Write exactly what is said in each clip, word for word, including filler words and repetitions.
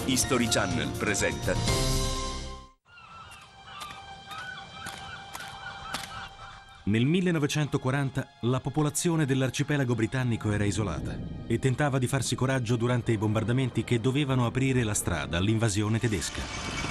History Channel presenta. Nel millenovecentoquaranta la popolazione dell'arcipelago britannico era isolata e tentava di farsi coraggio durante i bombardamenti che dovevano aprire la strada all'invasione tedesca.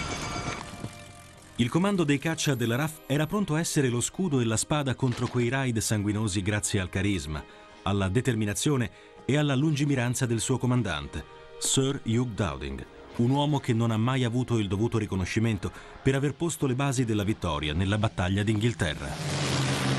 Il comando dei caccia della R A F era pronto a essere lo scudo e la spada contro quei raid sanguinosi grazie al carisma, alla determinazione e alla lungimiranza del suo comandante, Sir Hugh Dowding, un uomo che non ha mai avuto il dovuto riconoscimento per aver posto le basi della vittoria nella battaglia d'Inghilterra.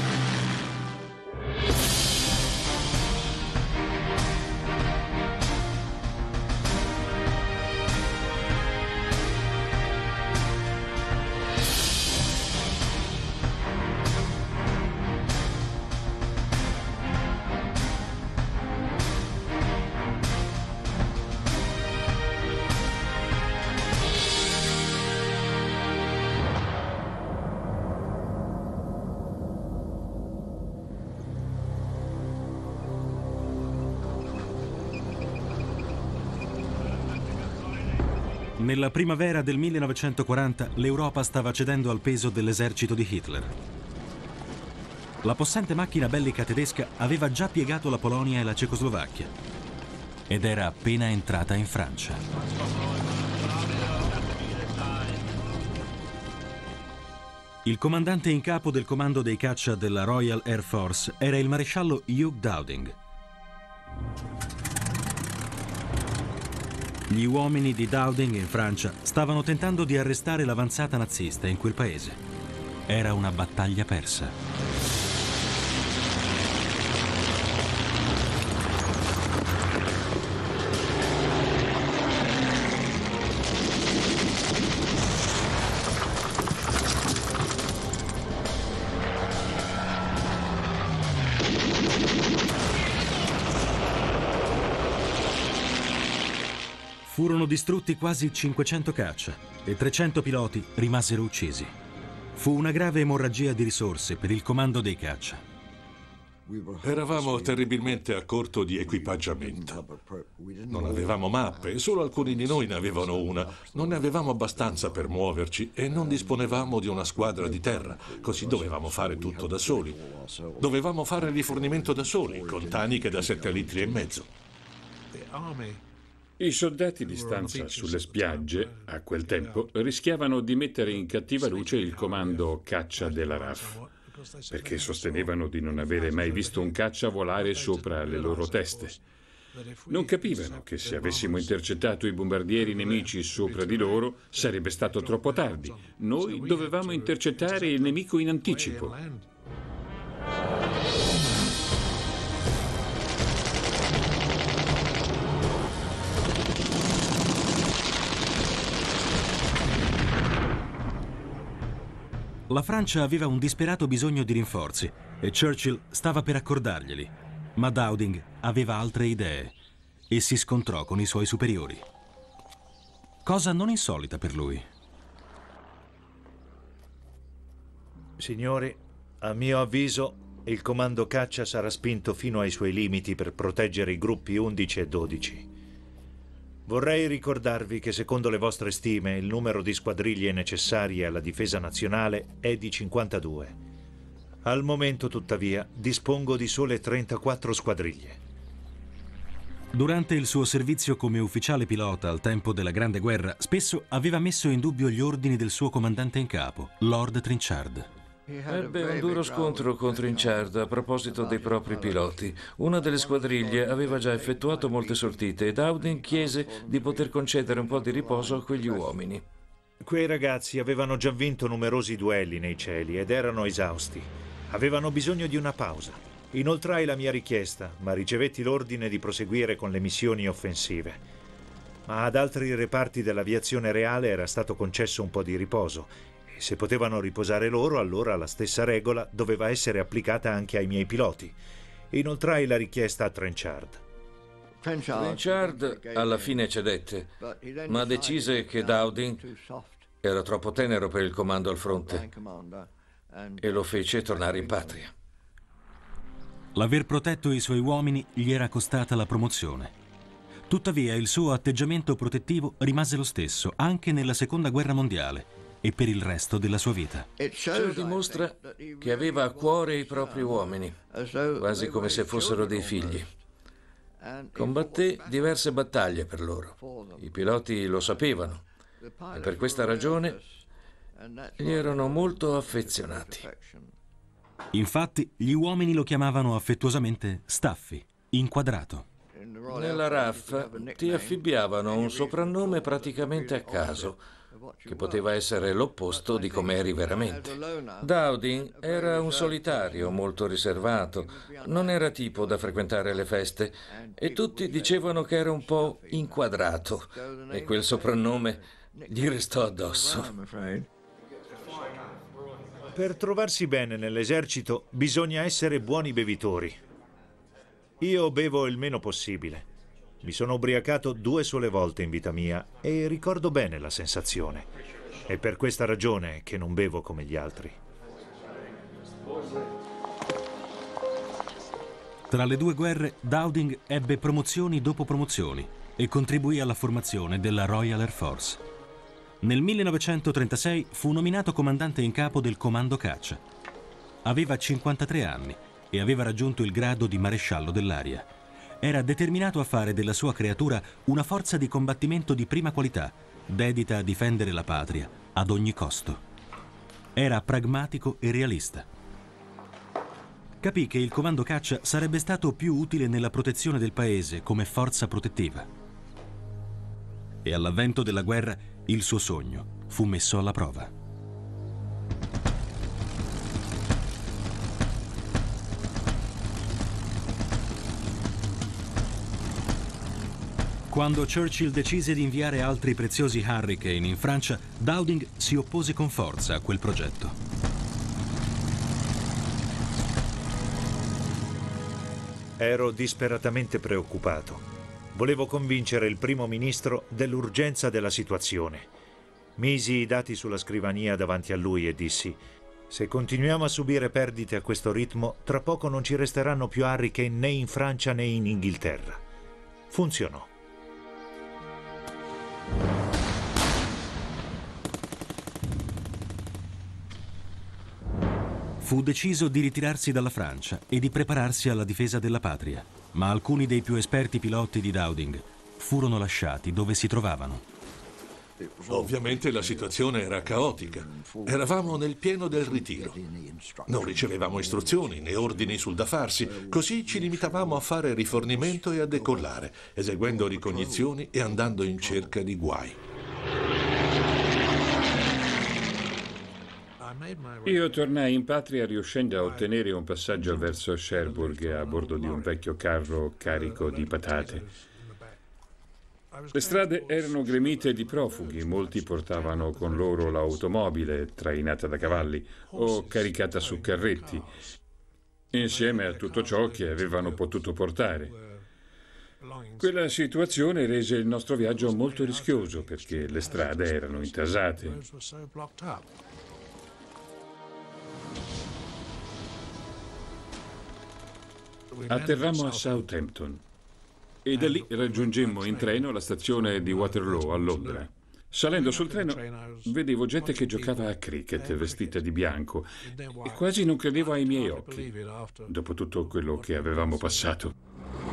Nella primavera del millenovecentoquaranta l'Europa stava cedendo al peso dell'esercito di Hitler. La possente macchina bellica tedesca aveva già piegato la Polonia e la Cecoslovacchia ed era appena entrata in Francia. Il comandante in capo del comando dei caccia della Royal Air Force era il maresciallo Hugh Dowding. Gli uomini di Dowding in Francia stavano tentando di arrestare l'avanzata nazista in quel paese. Era una battaglia persa. Furono distrutti quasi cinquecento caccia e trecento piloti rimasero uccisi. Fu una grave emorragia di risorse per il comando dei caccia. Eravamo terribilmente a corto di equipaggiamento. Non avevamo mappe, solo alcuni di noi ne avevano una. Non ne avevamo abbastanza per muoverci e non disponevamo di una squadra di terra, così dovevamo fare tutto da soli. Dovevamo fare il rifornimento da soli, con taniche da sette litri e mezzo. I soldati di stanza sulle spiagge, a quel tempo, rischiavano di mettere in cattiva luce il comando caccia della R A F, perché sostenevano di non avere mai visto un caccia volare sopra le loro teste. Non capivano che se avessimo intercettato i bombardieri nemici sopra di loro sarebbe stato troppo tardi. Noi dovevamo intercettare il nemico in anticipo. La Francia aveva un disperato bisogno di rinforzi e Churchill stava per accordarglieli, ma Dowding aveva altre idee e si scontrò con i suoi superiori. Cosa non insolita per lui. Signori, a mio avviso, il comando caccia sarà spinto fino ai suoi limiti per proteggere i gruppi undici e dodici. Vorrei ricordarvi che secondo le vostre stime il numero di squadriglie necessarie alla difesa nazionale è di cinquantadue. Al momento, tuttavia, dispongo di sole trentaquattro squadriglie. Durante il suo servizio come ufficiale pilota al tempo della Grande Guerra, spesso aveva messo in dubbio gli ordini del suo comandante in capo, Lord Trenchard. Ebbe un duro scontro con Trenchard a proposito dei propri piloti. Una delle squadriglie aveva già effettuato molte sortite e Dowding chiese di poter concedere un po' di riposo a quegli uomini. Quei ragazzi avevano già vinto numerosi duelli nei cieli ed erano esausti. Avevano bisogno di una pausa. Inoltrai la mia richiesta, ma ricevetti l'ordine di proseguire con le missioni offensive. Ma ad altri reparti dell'aviazione reale era stato concesso un po' di riposo. Se potevano riposare loro, allora la stessa regola doveva essere applicata anche ai miei piloti. Inoltrai la richiesta a Trenchard. Trenchard alla fine cedette, ma decise che Dowding era troppo tenero per il comando al fronte e lo fece tornare in patria. L'aver protetto i suoi uomini gli era costata la promozione. Tuttavia il suo atteggiamento protettivo rimase lo stesso anche nella Seconda Guerra Mondiale e per il resto della sua vita. Ciò dimostra che aveva a cuore i propri uomini, quasi come se fossero dei figli. Combatté diverse battaglie per loro. I piloti lo sapevano e per questa ragione gli erano molto affezionati. Infatti, gli uomini lo chiamavano affettuosamente Staffy, inquadrato. Nella R A F ti affibbiavano un soprannome praticamente a caso, che poteva essere l'opposto di come eri veramente. Dowding era un solitario molto riservato, non era tipo da frequentare le feste e tutti dicevano che era un po' inquadrato e quel soprannome gli restò addosso. Per trovarsi bene nell'esercito bisogna essere buoni bevitori. Io bevo il meno possibile. Mi sono ubriacato due sole volte in vita mia e ricordo bene la sensazione. È per questa ragione che non bevo come gli altri. Tra le due guerre, Dowding ebbe promozioni dopo promozioni e contribuì alla formazione della Royal Air Force. Nel millenovecentotrentasei fu nominato comandante in capo del comando caccia. Aveva cinquantatré anni e aveva raggiunto il grado di maresciallo dell'aria. Era determinato a fare della sua creatura una forza di combattimento di prima qualità, dedita a difendere la patria ad ogni costo. Era pragmatico e realista. Capì che il comando caccia sarebbe stato più utile nella protezione del paese come forza protettiva. E all'avvento della guerra il suo sogno fu messo alla prova. Quando Churchill decise di inviare altri preziosi Hurricane in Francia, Dowding si oppose con forza a quel progetto. Ero disperatamente preoccupato. Volevo convincere il primo ministro dell'urgenza della situazione. Misi i dati sulla scrivania davanti a lui e dissi: se continuiamo a subire perdite a questo ritmo, tra poco non ci resteranno più Hurricane né in Francia né in Inghilterra. Funzionò. Fu deciso di ritirarsi dalla Francia e di prepararsi alla difesa della patria, ma alcuni dei più esperti piloti di Dowding furono lasciati dove si trovavano. Ovviamente la situazione era caotica. Eravamo nel pieno del ritiro. Non ricevevamo istruzioni né ordini sul da farsi, così ci limitavamo a fare rifornimento e a decollare, eseguendo ricognizioni e andando in cerca di guai. Io tornai in patria riuscendo a ottenere un passaggio verso Cherbourg a bordo di un vecchio carro carico di patate. Le strade erano gremite di profughi, molti portavano con loro l'automobile trainata da cavalli o caricata su carretti, insieme a tutto ciò che avevano potuto portare. Quella situazione rese il nostro viaggio molto rischioso perché le strade erano intasate. Atterrammo a Southampton e da lì raggiungemmo in treno la stazione di Waterloo a Londra. Salendo sul treno vedevo gente che giocava a cricket vestita di bianco e quasi non credevo ai miei occhi, dopo tutto quello che avevamo passato.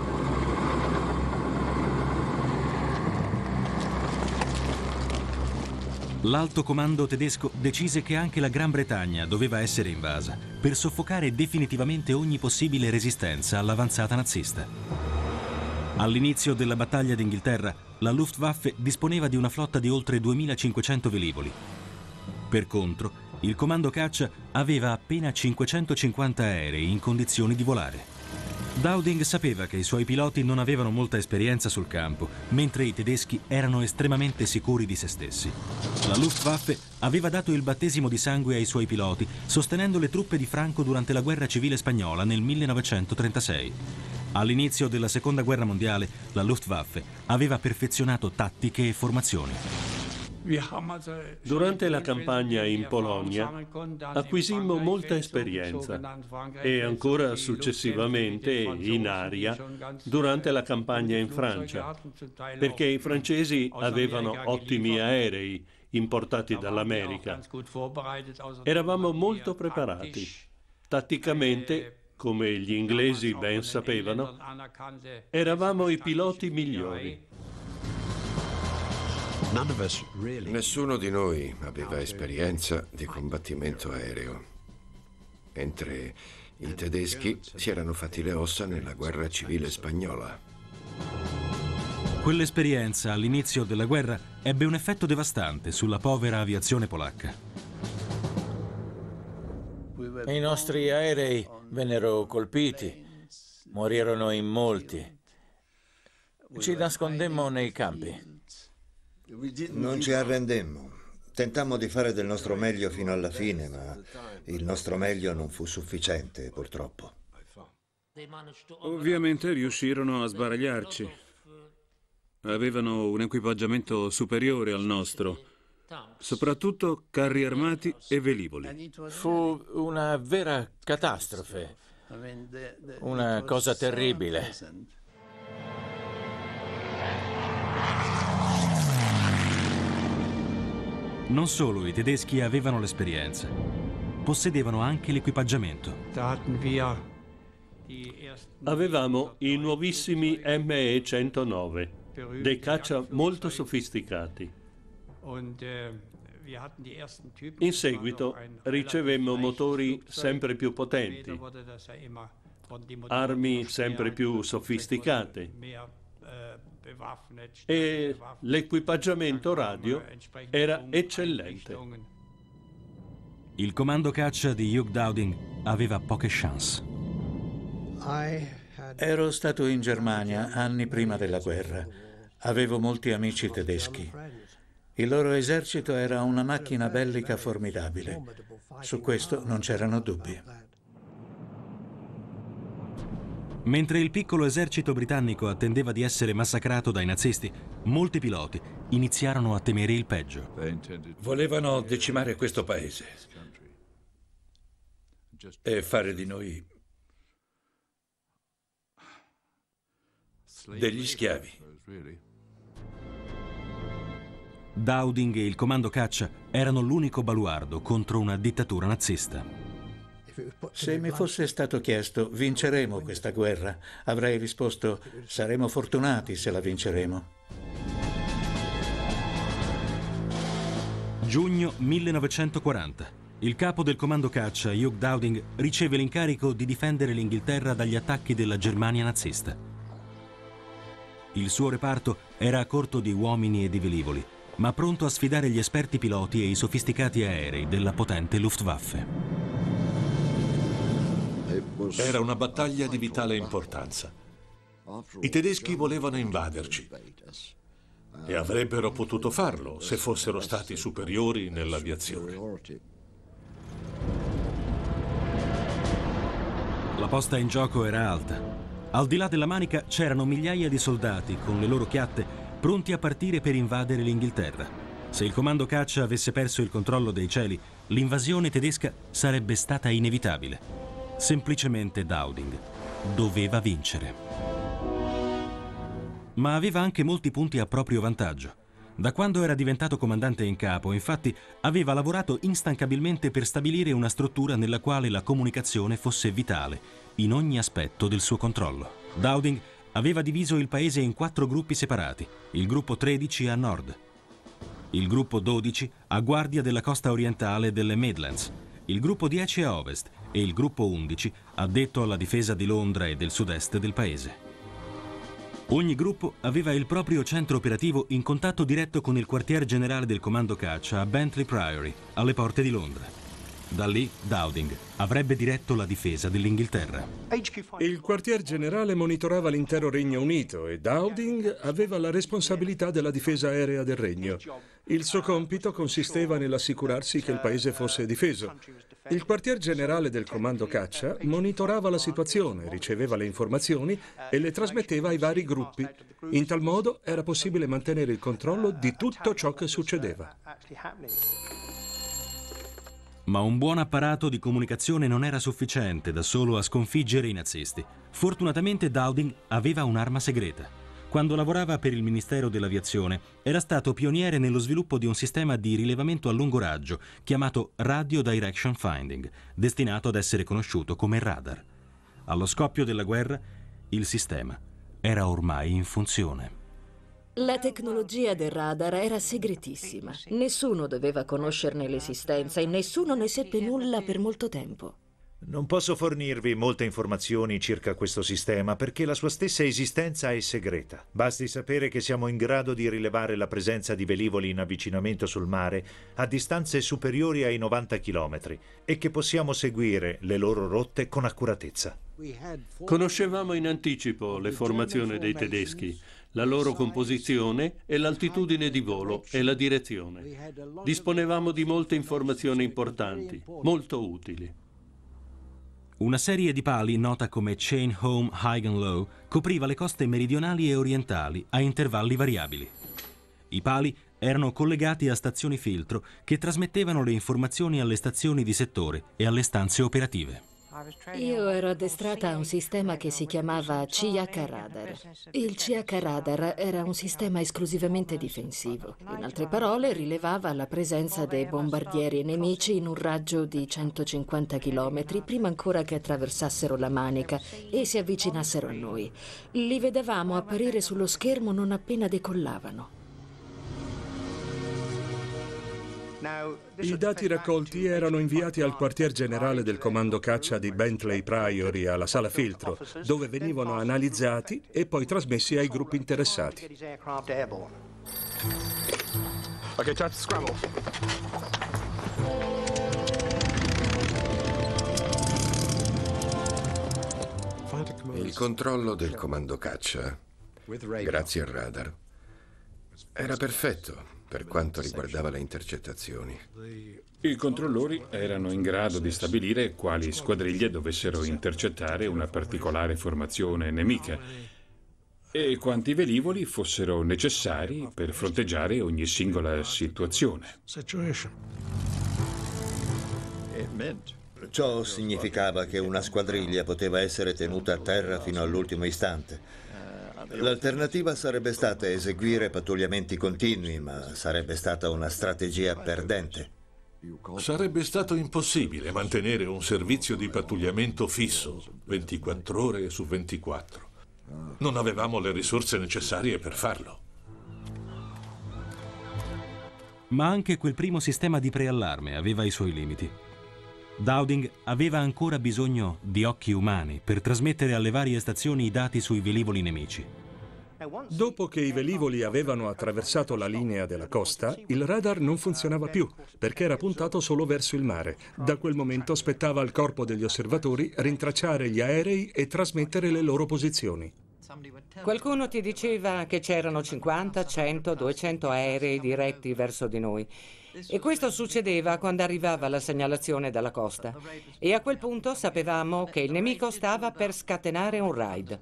L'alto comando tedesco decise che anche la Gran Bretagna doveva essere invasa per soffocare definitivamente ogni possibile resistenza all'avanzata nazista. All'inizio della battaglia d'Inghilterra, la Luftwaffe disponeva di una flotta di oltre duemilacinquecento velivoli. Per contro, il comando caccia aveva appena cinquecentocinquanta aerei in condizioni di volare. Dowding sapeva che i suoi piloti non avevano molta esperienza sul campo, mentre i tedeschi erano estremamente sicuri di se stessi. La Luftwaffe aveva dato il battesimo di sangue ai suoi piloti, sostenendo le truppe di Franco durante la guerra civile spagnola nel millenovecentotrentasei. All'inizio della Seconda Guerra Mondiale, la Luftwaffe aveva perfezionato tattiche e formazioni. Durante la campagna in Polonia acquisimmo molta esperienza e ancora successivamente in aria durante la campagna in Francia, perché i francesi avevano ottimi aerei importati dall'America. Eravamo molto preparati. Tatticamente, come gli inglesi ben sapevano, eravamo i piloti migliori. Nessuno di noi aveva esperienza di combattimento aereo, mentre i tedeschi si erano fatti le ossa nella guerra civile spagnola. Quell'esperienza all'inizio della guerra ebbe un effetto devastante sulla povera aviazione polacca. I nostri aerei vennero colpiti, morirono in molti. Ci nascondemmo nei campi. Non ci arrendemmo. Tentammo di fare del nostro meglio fino alla fine, ma il nostro meglio non fu sufficiente, purtroppo. Ovviamente riuscirono a sbaragliarci. Avevano un equipaggiamento superiore al nostro, soprattutto carri armati e velivoli. Fu una vera catastrofe, una cosa terribile. Non solo i tedeschi avevano l'esperienza, possedevano anche l'equipaggiamento. Avevamo i nuovissimi M E centonove, dei caccia molto sofisticati. In seguito ricevemmo motori sempre più potenti, armi sempre più sofisticate e l'equipaggiamento radio era eccellente. Il comando caccia di Hugh Dowding aveva poche chance. Ero stato in Germania anni prima della guerra. Avevo molti amici tedeschi. Il loro esercito era una macchina bellica formidabile. Su questo non c'erano dubbi. Mentre il piccolo esercito britannico attendeva di essere massacrato dai nazisti, molti piloti iniziarono a temere il peggio. Volevano decimare questo paese e fare di noi degli schiavi. Dowding e il comando caccia erano l'unico baluardo contro una dittatura nazista. Se mi fosse stato chiesto, vinceremo questa guerra, avrei risposto, saremo fortunati se la vinceremo. Giugno millenovecentoquaranta. Il capo del comando caccia, Hugh Dowding, riceve l'incarico di difendere l'Inghilterra dagli attacchi della Germania nazista. Il suo reparto era a corto di uomini e di velivoli, ma pronto a sfidare gli esperti piloti e i sofisticati aerei della potente Luftwaffe. Era una battaglia di vitale importanza. I tedeschi volevano invaderci e avrebbero potuto farlo se fossero stati superiori nell'aviazione. La posta in gioco era alta. Al di là della Manica c'erano migliaia di soldati con le loro chiatte pronti a partire per invadere l'Inghilterra. Se il comando caccia avesse perso il controllo dei cieli, l'invasione tedesca sarebbe stata inevitabile. Semplicemente Dowding doveva vincere. Ma aveva anche molti punti a proprio vantaggio. Da quando era diventato comandante in capo, infatti, aveva lavorato instancabilmente per stabilire una struttura nella quale la comunicazione fosse vitale, in ogni aspetto del suo controllo. Dowding aveva diviso il paese in quattro gruppi separati, il gruppo tredici a nord, il gruppo dodici a guardia della costa orientale delle Midlands, il gruppo dieci a ovest e il gruppo undici addetto alla difesa di Londra e del sud-est del paese. Ogni gruppo aveva il proprio centro operativo in contatto diretto con il quartier generale del comando caccia a Bentley Priory, alle porte di Londra. Da lì Dowding avrebbe diretto la difesa dell'Inghilterra. Il quartier generale monitorava l'intero Regno Unito e Dowding aveva la responsabilità della difesa aerea del regno. Il suo compito consisteva nell'assicurarsi che il paese fosse difeso. Il quartier generale del comando caccia monitorava la situazione, riceveva le informazioni e le trasmetteva ai vari gruppi. In tal modo era possibile mantenere il controllo di tutto ciò che succedeva. Ma un buon apparato di comunicazione non era sufficiente da solo a sconfiggere i nazisti. Fortunatamente Dowding aveva un'arma segreta. Quando lavorava per il Ministero dell'Aviazione era stato pioniere nello sviluppo di un sistema di rilevamento a lungo raggio chiamato Radio Direction Finding, destinato ad essere conosciuto come radar. Allo scoppio della guerra, il sistema era ormai in funzione. La tecnologia del radar era segretissima. Nessuno doveva conoscerne l'esistenza e nessuno ne seppe nulla per molto tempo. Non posso fornirvi molte informazioni circa questo sistema perché la sua stessa esistenza è segreta. Basti sapere che siamo in grado di rilevare la presenza di velivoli in avvicinamento sul mare a distanze superiori ai novanta chilometri e che possiamo seguire le loro rotte con accuratezza. Conoscevamo in anticipo le formazioni dei tedeschi, la loro composizione e l'altitudine di volo e la direzione. Disponevamo di molte informazioni importanti, molto utili. Una serie di pali, nota come Chain Home High and Low, copriva le coste meridionali e orientali a intervalli variabili. I pali erano collegati a stazioni filtro che trasmettevano le informazioni alle stazioni di settore e alle stanze operative. Io ero addestrata a un sistema che si chiamava C H Radar. Il C H Radar era un sistema esclusivamente difensivo. In altre parole, rilevava la presenza dei bombardieri nemici in un raggio di centocinquanta chilometri prima ancora che attraversassero la Manica e si avvicinassero a noi. Li vedevamo apparire sullo schermo non appena decollavano. I dati raccolti erano inviati al quartier generale del comando caccia di Bentley Priory alla sala filtro, dove venivano analizzati e poi trasmessi ai gruppi interessati. Okay, time to scramble. Il controllo del comando caccia, grazie al radar, era perfetto per quanto riguardava le intercettazioni. I controllori erano in grado di stabilire quali squadriglie dovessero intercettare una particolare formazione nemica e quanti velivoli fossero necessari per fronteggiare ogni singola situazione. Ciò significava che una squadriglia poteva essere tenuta a terra fino all'ultimo istante. L'alternativa sarebbe stata eseguire pattugliamenti continui, ma sarebbe stata una strategia perdente. Sarebbe stato impossibile mantenere un servizio di pattugliamento fisso, ventiquattro ore su ventiquattro. Non avevamo le risorse necessarie per farlo. Ma anche quel primo sistema di preallarme aveva i suoi limiti. Dowding aveva ancora bisogno di occhi umani per trasmettere alle varie stazioni i dati sui velivoli nemici. Dopo che i velivoli avevano attraversato la linea della costa, il radar non funzionava più perché era puntato solo verso il mare. Da quel momento spettava al corpo degli osservatori rintracciare gli aerei e trasmettere le loro posizioni. Qualcuno ti diceva che c'erano cinquanta, cento, duecento aerei diretti verso di noi. E questo succedeva quando arrivava la segnalazione dalla costa. E a quel punto sapevamo che il nemico stava per scatenare un raid.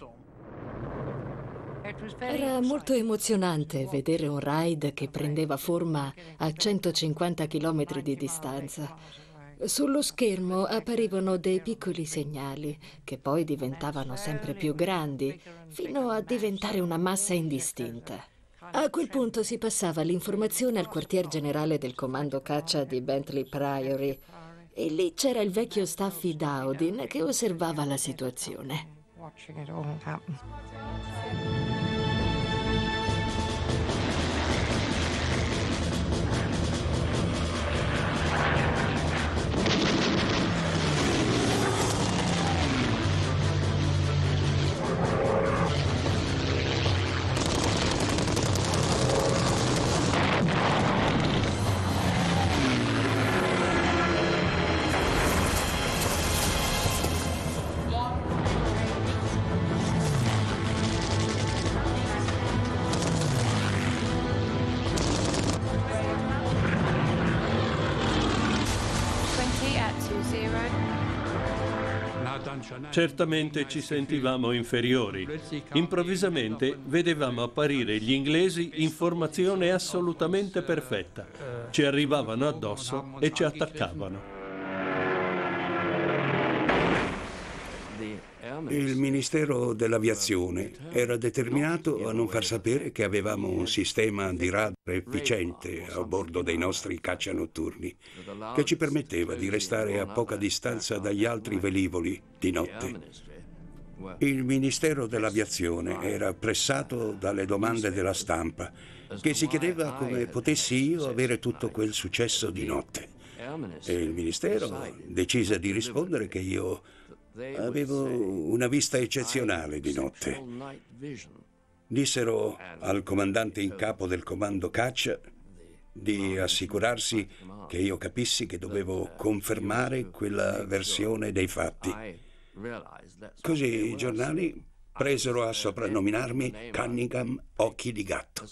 Era molto emozionante vedere un raid che prendeva forma a centocinquanta chilometri di distanza. Sullo schermo apparivano dei piccoli segnali che poi diventavano sempre più grandi, fino a diventare una massa indistinta. A quel punto si passava l'informazione al quartier generale del comando caccia di Bentley Priory e lì c'era il vecchio Staffy Dowding che osservava la situazione. Certamente ci sentivamo inferiori. Improvvisamente vedevamo apparire gli inglesi in formazione assolutamente perfetta. Ci arrivavano addosso e ci attaccavano. Il Ministero dell'Aviazione era determinato a non far sapere che avevamo un sistema di radar efficiente a bordo dei nostri caccia notturni, che ci permetteva di restare a poca distanza dagli altri velivoli di notte. Il Ministero dell'Aviazione era pressato dalle domande della stampa, che si chiedeva come potessi io avere tutto quel successo di notte. E il Ministero decise di rispondere che io avevo una vista eccezionale di notte. Dissero al comandante in capo del comando caccia di assicurarsi che io capissi che dovevo confermare quella versione dei fatti. Così i giornali presero a soprannominarmi Cunningham Occhi di Gatto.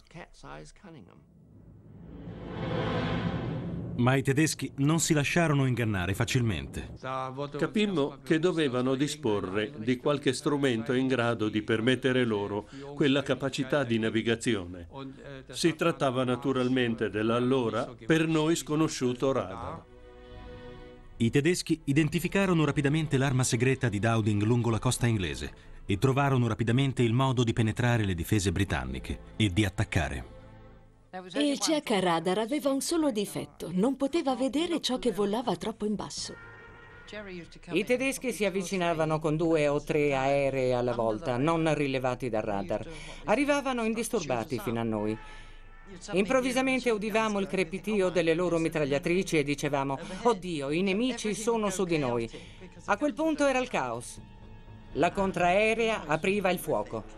Ma i tedeschi non si lasciarono ingannare facilmente. Capimmo che dovevano disporre di qualche strumento in grado di permettere loro quella capacità di navigazione. Si trattava naturalmente dell'allora per noi sconosciuto radar. I tedeschi identificarono rapidamente l'arma segreta di Dowding lungo la costa inglese e trovarono rapidamente il modo di penetrare le difese britanniche e di attaccare. Il C H radar aveva un solo difetto: non poteva vedere ciò che volava troppo in basso. I tedeschi si avvicinavano con due o tre aerei alla volta, non rilevati dal radar. Arrivavano indisturbati fino a noi. Improvvisamente udivamo il crepitio delle loro mitragliatrici e dicevamo: oddio, i nemici sono su di noi. A quel punto era il caos. La contraerea apriva il fuoco.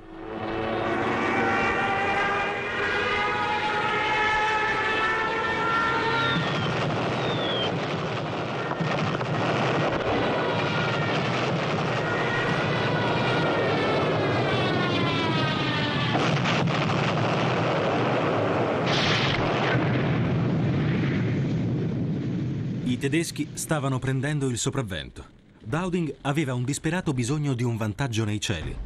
I tedeschi stavano prendendo il sopravvento. Dowding aveva un disperato bisogno di un vantaggio nei cieli.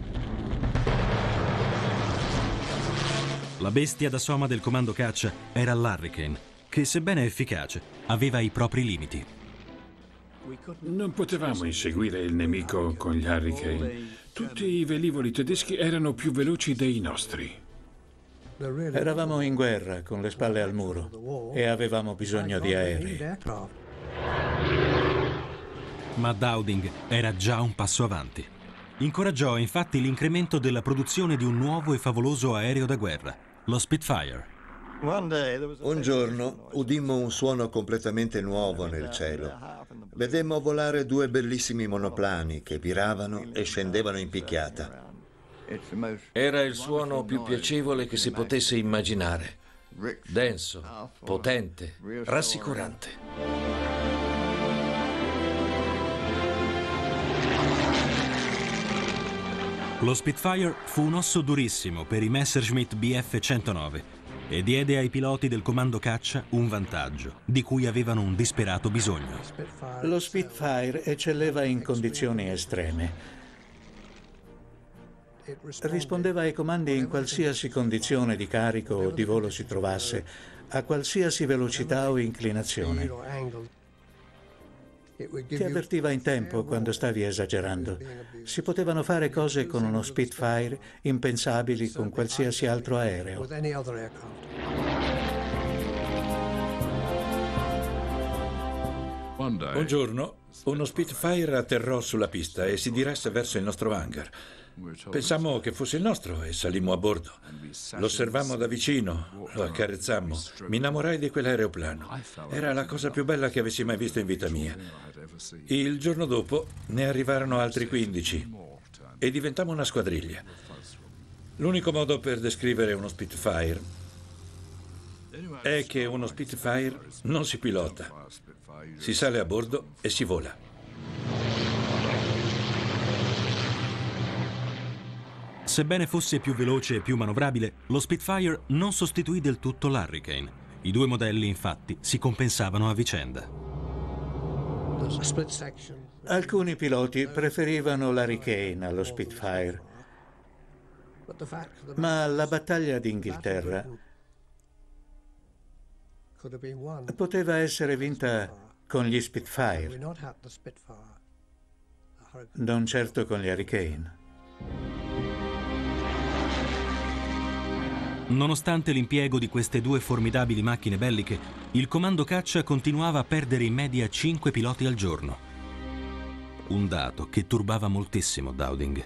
La bestia da soma del comando caccia era l'Hurricane, che sebbene efficace, aveva i propri limiti. Non potevamo inseguire il nemico con gli Hurricane. Tutti i velivoli tedeschi erano più veloci dei nostri. Eravamo in guerra, con le spalle al muro, e avevamo bisogno di aerei. Ma Dowding era già un passo avanti. Incoraggiò infatti l'incremento della produzione di un nuovo e favoloso aereo da guerra, lo Spitfire. Un giorno udimmo un suono completamente nuovo nel cielo. Vedemmo volare due bellissimi monoplani che viravano e scendevano in picchiata. Era il suono più piacevole che si potesse immaginare. Denso, potente, rassicurante. Lo Spitfire fu un osso durissimo per i Messerschmitt B F centonove e diede ai piloti del comando caccia un vantaggio di cui avevano un disperato bisogno. Lo Spitfire eccelleva in condizioni estreme. Rispondeva ai comandi in qualsiasi condizione di carico o di volo si trovasse, a qualsiasi velocità o inclinazione. Ti avvertiva in tempo quando stavi esagerando. Si potevano fare cose con uno Spitfire impensabili con qualsiasi altro aereo. Un giorno uno Spitfire atterrò sulla pista e si diresse verso il nostro hangar. Pensammo che fosse il nostro e salimmo a bordo. Lo osservammo da vicino, lo accarezzammo. Mi innamorai di quell'aeroplano. Era la cosa più bella che avessi mai visto in vita mia. Il giorno dopo ne arrivarono altri quindici e diventammo una squadriglia. L'unico modo per descrivere uno Spitfire è che uno Spitfire non si pilota. Si sale a bordo e si vola. Sebbene fosse più veloce e più manovrabile, lo Spitfire non sostituì del tutto l'Hurricane. I due modelli, infatti, si compensavano a vicenda. Alcuni piloti preferivano l'Hurricane allo Spitfire, ma la battaglia d'Inghilterra poteva essere vinta con gli Spitfire, non certo con gli Hurricane. Nonostante l'impiego di queste due formidabili macchine belliche, il comando caccia continuava a perdere in media cinque piloti al giorno. Un dato che turbava moltissimo Dowding.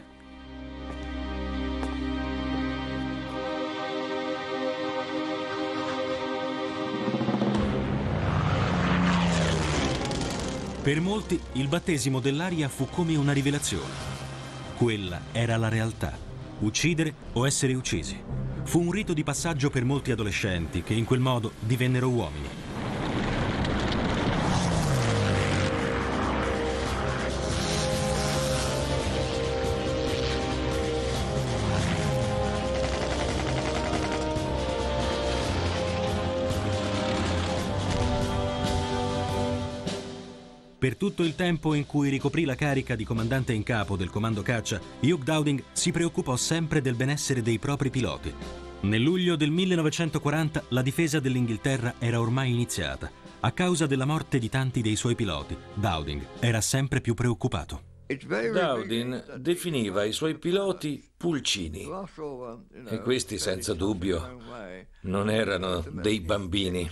Per molti il battesimo dell'aria fu come una rivelazione. Quella era la realtà: uccidere o essere uccisi. Fu un rito di passaggio per molti adolescenti che in quel modo divennero uomini. Per tutto il tempo in cui ricoprì la carica di comandante in capo del comando caccia, Hugh Dowding si preoccupò sempre del benessere dei propri piloti. Nel luglio del millenovecentoquaranta la difesa dell'Inghilterra era ormai iniziata. A causa della morte di tanti dei suoi piloti, Dowding era sempre più preoccupato. Dowding definiva i suoi piloti pulcini, e questi senza dubbio non erano dei bambini.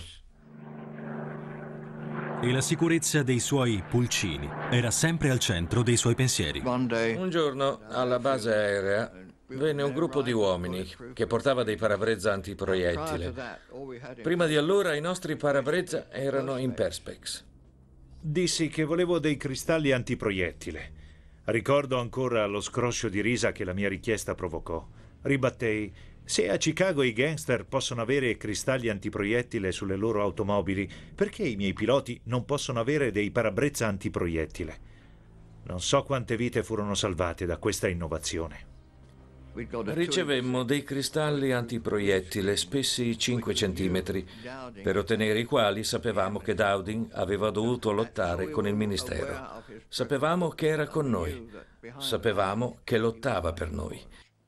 E la sicurezza dei suoi pulcini era sempre al centro dei suoi pensieri. Un giorno, alla base aerea, venne un gruppo di uomini che portava dei parabrezza antiproiettile. Prima di allora i nostri parabrezza erano in perspex. Dissi che volevo dei cristalli antiproiettile. Ricordo ancora lo scroscio di risa che la mia richiesta provocò. Ribattei: se a Chicago i gangster possono avere cristalli antiproiettile sulle loro automobili, perché i miei piloti non possono avere dei parabrezza antiproiettile? Non so quante vite furono salvate da questa innovazione. Ricevemmo dei cristalli antiproiettile spessi cinque centimetri, per ottenere i quali sapevamo che Dowding aveva dovuto lottare con il Ministero. Sapevamo che era con noi. Sapevamo che lottava per noi.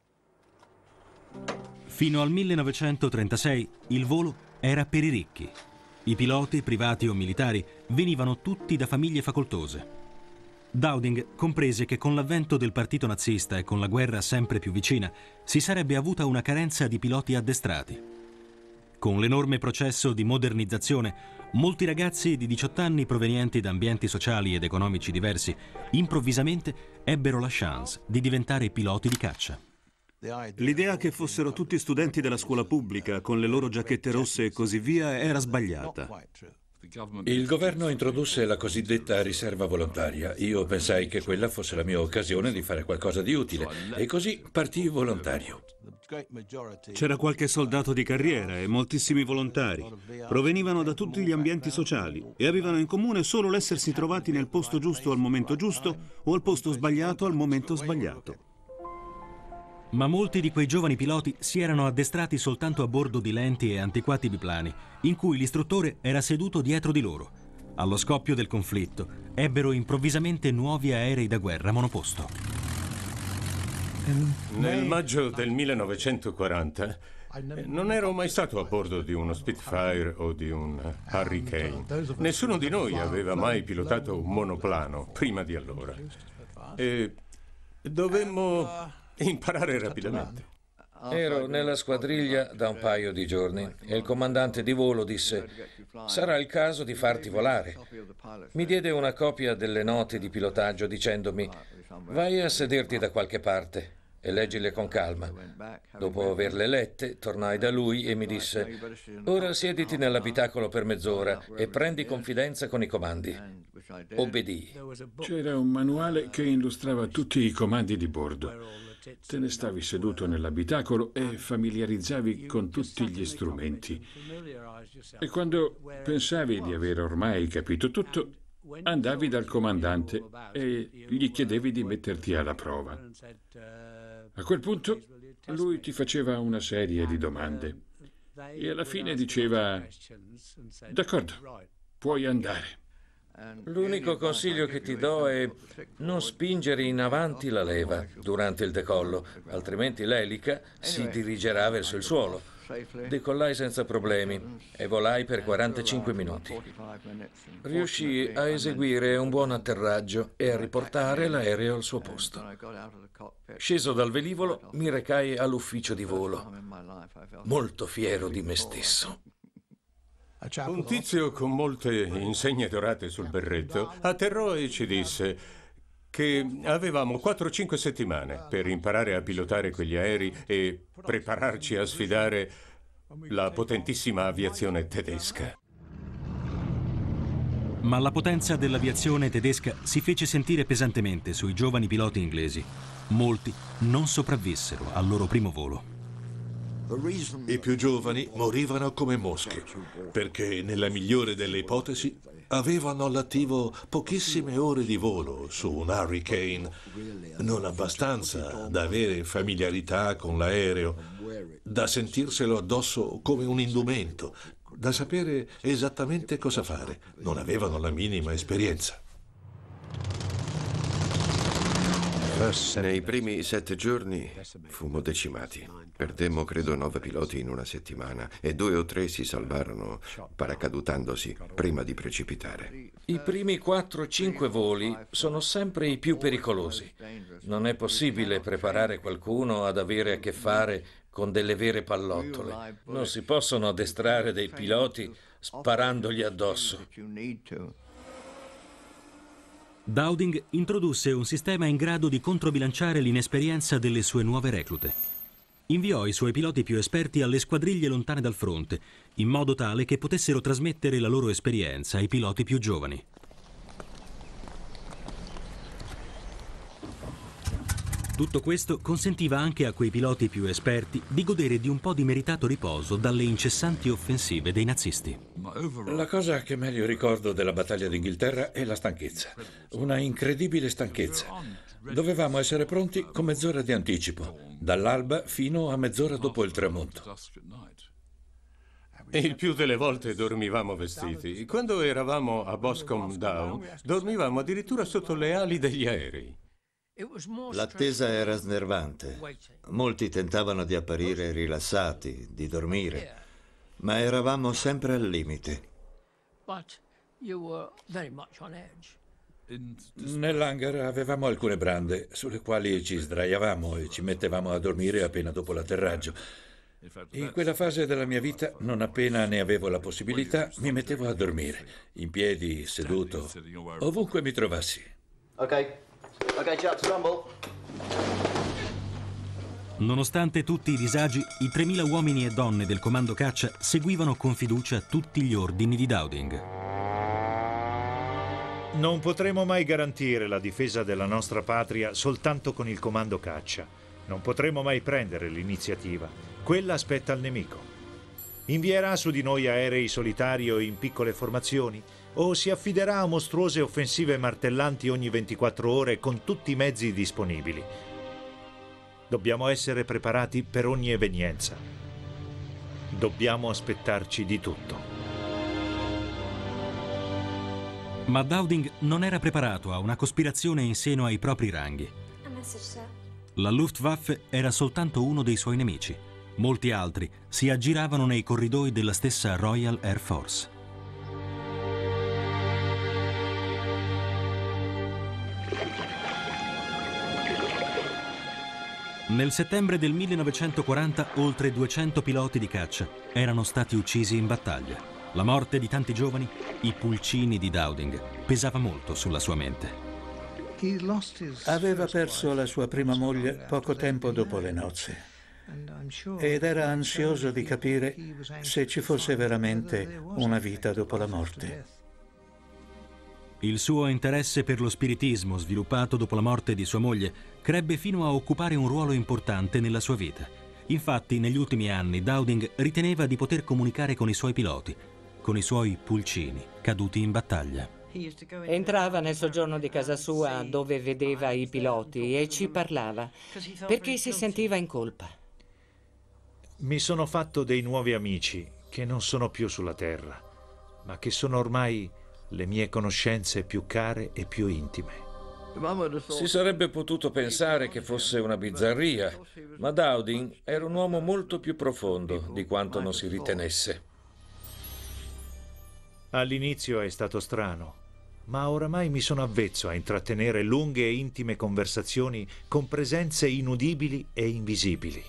Fino al millenovecentotrentasei il volo era per i ricchi. I piloti, privati o militari, venivano tutti da famiglie facoltose. Dowding comprese che con l'avvento del partito nazista e con la guerra sempre più vicina si sarebbe avuta una carenza di piloti addestrati. Con l'enorme processo di modernizzazione, molti ragazzi di diciotto anni provenienti da ambienti sociali ed economici diversi improvvisamente ebbero la chance di diventare piloti di caccia. L'idea che fossero tutti studenti della scuola pubblica con le loro giacchette rosse e così via era sbagliata. Il governo introdusse la cosiddetta riserva volontaria. Io pensai che quella fosse la mia occasione di fare qualcosa di utile e così partii volontario. C'era qualche soldato di carriera e moltissimi volontari. Provenivano da tutti gli ambienti sociali e avevano in comune solo l'essersi trovati nel posto giusto al momento giusto o al posto sbagliato al momento sbagliato. Ma molti di quei giovani piloti si erano addestrati soltanto a bordo di lenti e antiquati biplani, in cui l'istruttore era seduto dietro di loro. Allo scoppio del conflitto, ebbero improvvisamente nuovi aerei da guerra monoposto. Nel maggio del millenovecentoquaranta non ero mai stato a bordo di uno Spitfire o di un Hurricane. Nessuno di noi aveva mai pilotato un monoplano prima di allora. E dovemmo imparare rapidamente. Ero nella squadriglia da un paio di giorni e il comandante di volo disse: sarà il caso di farti volare. Mi diede una copia delle note di pilotaggio dicendomi: vai a sederti da qualche parte e leggile con calma. Dopo averle lette, tornai da lui e mi disse: ora siediti nell'abitacolo per mezz'ora e prendi confidenza con i comandi. Obbedii. C'era un manuale che illustrava tutti i comandi di bordo. Te ne stavi seduto nell'abitacolo e familiarizzavi con tutti gli strumenti. E quando pensavi di aver ormai capito tutto, andavi dal comandante e gli chiedevi di metterti alla prova. A quel punto lui ti faceva una serie di domande e alla fine diceva: d'accordo, puoi andare. L'unico consiglio che ti do è non spingere in avanti la leva durante il decollo, altrimenti l'elica si dirigerà verso il suolo. Decollai senza problemi e volai per quarantacinque minuti. Riuscii a eseguire un buon atterraggio e a riportare l'aereo al suo posto. Sceso dal velivolo, mi recai all'ufficio di volo, molto fiero di me stesso. Un tizio con molte insegne dorate sul berretto atterrò e ci disse che avevamo quattro o cinque settimane per imparare a pilotare quegli aerei e prepararci a sfidare la potentissima aviazione tedesca. Ma la potenza dell'aviazione tedesca si fece sentire pesantemente sui giovani piloti inglesi. Molti non sopravvissero al loro primo volo. I più giovani morivano come mosche, perché nella migliore delle ipotesi avevano all'attivo pochissime ore di volo su un Hurricane, non abbastanza da avere familiarità con l'aereo, da sentirselo addosso come un indumento, da sapere esattamente cosa fare. Non avevano la minima esperienza. Nei primi sette giorni fummo decimati. Perdemmo, credo, nove piloti in una settimana e due o tre si salvarono paracadutandosi prima di precipitare. I primi quattro o cinque voli sono sempre i più pericolosi. Non è possibile preparare qualcuno ad avere a che fare con delle vere pallottole. Non si possono addestrare dei piloti sparandogli addosso. Dowding introdusse un sistema in grado di controbilanciare l'inesperienza delle sue nuove reclute. Inviò i suoi piloti più esperti alle squadriglie lontane dal fronte, in modo tale che potessero trasmettere la loro esperienza ai piloti più giovani. Tutto questo consentiva anche a quei piloti più esperti di godere di un po' di meritato riposo dalle incessanti offensive dei nazisti. La cosa che meglio ricordo della battaglia d'Inghilterra è la stanchezza, una incredibile stanchezza. Dovevamo essere pronti con mezz'ora di anticipo, dall'alba fino a mezz'ora dopo il tramonto. E il più delle volte dormivamo vestiti. Quando eravamo a Boscombe Down, dormivamo addirittura sotto le ali degli aerei. L'attesa era snervante. Molti tentavano di apparire rilassati, di dormire, ma eravamo sempre al limite. Nell'hangar avevamo alcune brande sulle quali ci sdraiavamo e ci mettevamo a dormire appena dopo l'atterraggio. In quella fase della mia vita, non appena ne avevo la possibilità, mi mettevo a dormire, in piedi, seduto, ovunque mi trovassi. Ok. Ok, chaps, rumble. Nonostante tutti i disagi, i tremila uomini e donne del comando caccia seguivano con fiducia tutti gli ordini di Dowding. Non potremo mai garantire la difesa della nostra patria soltanto con il comando caccia. Non potremo mai prendere l'iniziativa. Quella aspetta il nemico. Invierà su di noi aerei solitari o in piccole formazioni? O si affiderà a mostruose offensive martellanti ogni ventiquattro ore con tutti i mezzi disponibili? Dobbiamo essere preparati per ogni evenienza. Dobbiamo aspettarci di tutto. Ma Dowding non era preparato a una cospirazione in seno ai propri ranghi. La Luftwaffe era soltanto uno dei suoi nemici. Molti altri si aggiravano nei corridoi della stessa Royal Air Force. Nel settembre del millenovecentoquaranta oltre duecento piloti di caccia erano stati uccisi in battaglia. La morte di tanti giovani, i pulcini di Dowding, pesava molto sulla sua mente. Aveva perso la sua prima moglie poco tempo dopo le nozze ed era ansioso di capire se ci fosse veramente una vita dopo la morte. Il suo interesse per lo spiritismo, sviluppato dopo la morte di sua moglie, crebbe fino a occupare un ruolo importante nella sua vita. Infatti, negli ultimi anni, Dowding riteneva di poter comunicare con i suoi piloti, con i suoi pulcini caduti in battaglia. Entrava nel soggiorno di casa sua dove vedeva i piloti e ci parlava, perché si sentiva in colpa. Mi sono fatto dei nuovi amici che non sono più sulla terra, ma che sono ormai le mie conoscenze più care e più intime. Si sarebbe potuto pensare che fosse una bizzarria, ma Dowding era un uomo molto più profondo di quanto non si ritenesse. All'inizio è stato strano, ma oramai mi sono avvezzo a intrattenere lunghe e intime conversazioni con presenze inudibili e invisibili.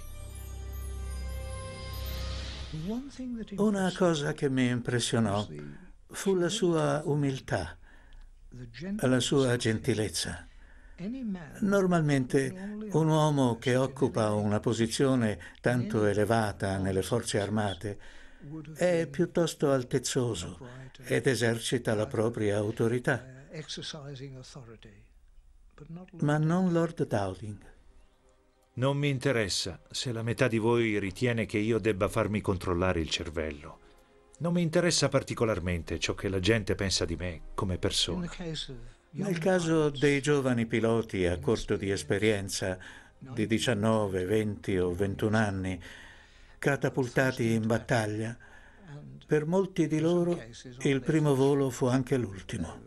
Una cosa che mi impressionò fu la sua umiltà, la sua gentilezza. Normalmente un uomo che occupa una posizione tanto elevata nelle forze armate è piuttosto altezzoso ed esercita la propria autorità, ma non Lord Dowding. Non mi interessa se la metà di voi ritiene che io debba farmi controllare il cervello. Non mi interessa particolarmente ciò che la gente pensa di me come persona. Nel caso dei giovani piloti a corto di esperienza, di diciannove, venti o ventuno anni, catapultati in battaglia, per molti di loro il primo volo fu anche l'ultimo.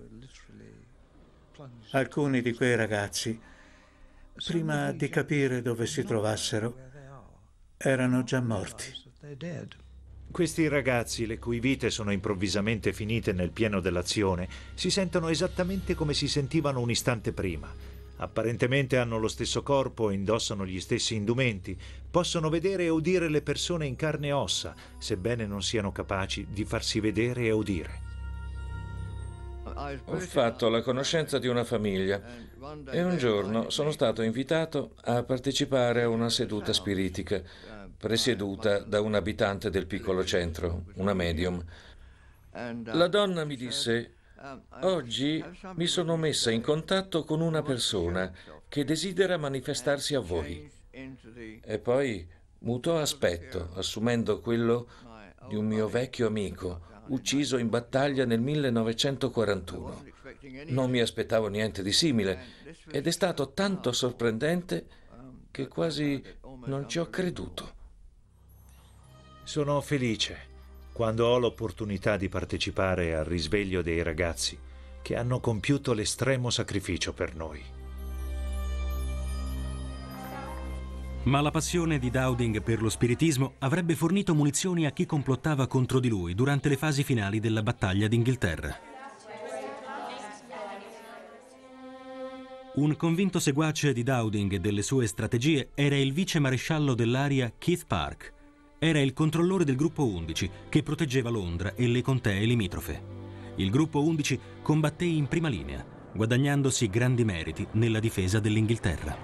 Alcuni di quei ragazzi, prima di capire dove si trovassero, erano già morti. Questi ragazzi, le cui vite sono improvvisamente finite nel pieno dell'azione, si sentono esattamente come si sentivano un istante prima. Apparentemente hanno lo stesso corpo, indossano gli stessi indumenti, possono vedere e udire le persone in carne e ossa, sebbene non siano capaci di farsi vedere e udire. Ho fatto la conoscenza di una famiglia e un giorno sono stato invitato a partecipare a una seduta spiritica presieduta da un abitante del piccolo centro, una medium. La donna mi disse: oggi mi sono messa in contatto con una persona che desidera manifestarsi a voi. E poi mutò aspetto, assumendo quello di un mio vecchio amico, ucciso in battaglia nel millenovecentoquarantuno. Non mi aspettavo niente di simile ed è stato tanto sorprendente che quasi non ci ho creduto. Sono felice quando ho l'opportunità di partecipare al risveglio dei ragazzi che hanno compiuto l'estremo sacrificio per noi. Ma la passione di Dowding per lo spiritismo avrebbe fornito munizioni a chi complottava contro di lui durante le fasi finali della battaglia d'Inghilterra. Un convinto seguace di Dowding e delle sue strategie era il vice maresciallo dell'aria Keith Park. Era il controllore del gruppo undici che proteggeva Londra e le contee limitrofe. Il gruppo undici combatté in prima linea, guadagnandosi grandi meriti nella difesa dell'Inghilterra.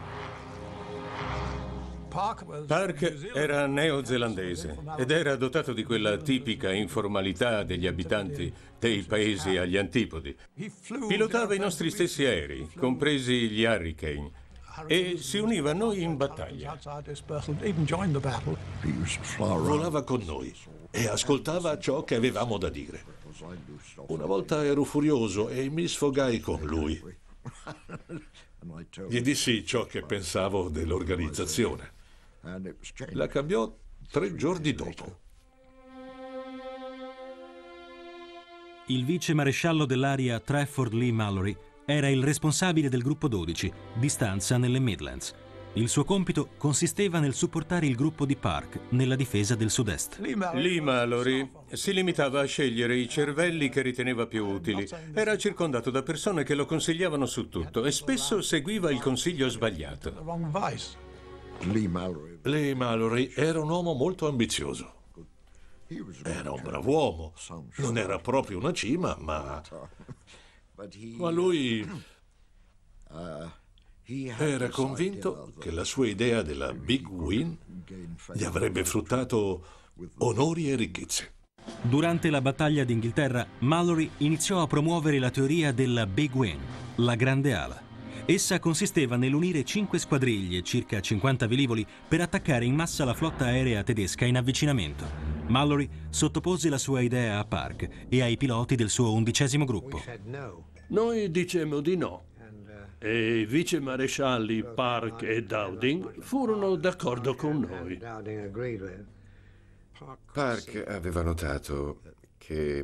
Park era neozelandese ed era dotato di quella tipica informalità degli abitanti dei paesi agli antipodi. Pilotava i nostri stessi aerei, compresi gli Hurricane, e si univa a noi in battaglia. Volava con noi e ascoltava ciò che avevamo da dire. Una volta ero furioso e mi sfogai con lui. Gli dissi ciò che pensavo dell'organizzazione. La cambiò tre giorni dopo. Il vice maresciallo dell'aria Trafford Lee Mallory era il responsabile del gruppo dodici, di stanza nelle Midlands. Il suo compito consisteva nel supportare il gruppo di Park nella difesa del sud-est. Lee Mallory si limitava a scegliere i cervelli che riteneva più utili. Era circondato da persone che lo consigliavano su tutto e spesso seguiva il consiglio sbagliato. Lee Mallory era un uomo molto ambizioso. Era un brav'uomo. Non era proprio una cima, ma... Ma lui era convinto che la sua idea della Big Win gli avrebbe fruttato onori e ricchezze. Durante la battaglia d'Inghilterra, Mallory iniziò a promuovere la teoria della Big Win, la grande ala. Essa consisteva nell'unire cinque squadriglie, circa cinquanta velivoli, per attaccare in massa la flotta aerea tedesca in avvicinamento. Mallory sottopose la sua idea a Park e ai piloti del suo undicesimo gruppo. Noi dicemmo di no e i vice marescialli Park e Dowding furono d'accordo con noi. Park aveva notato che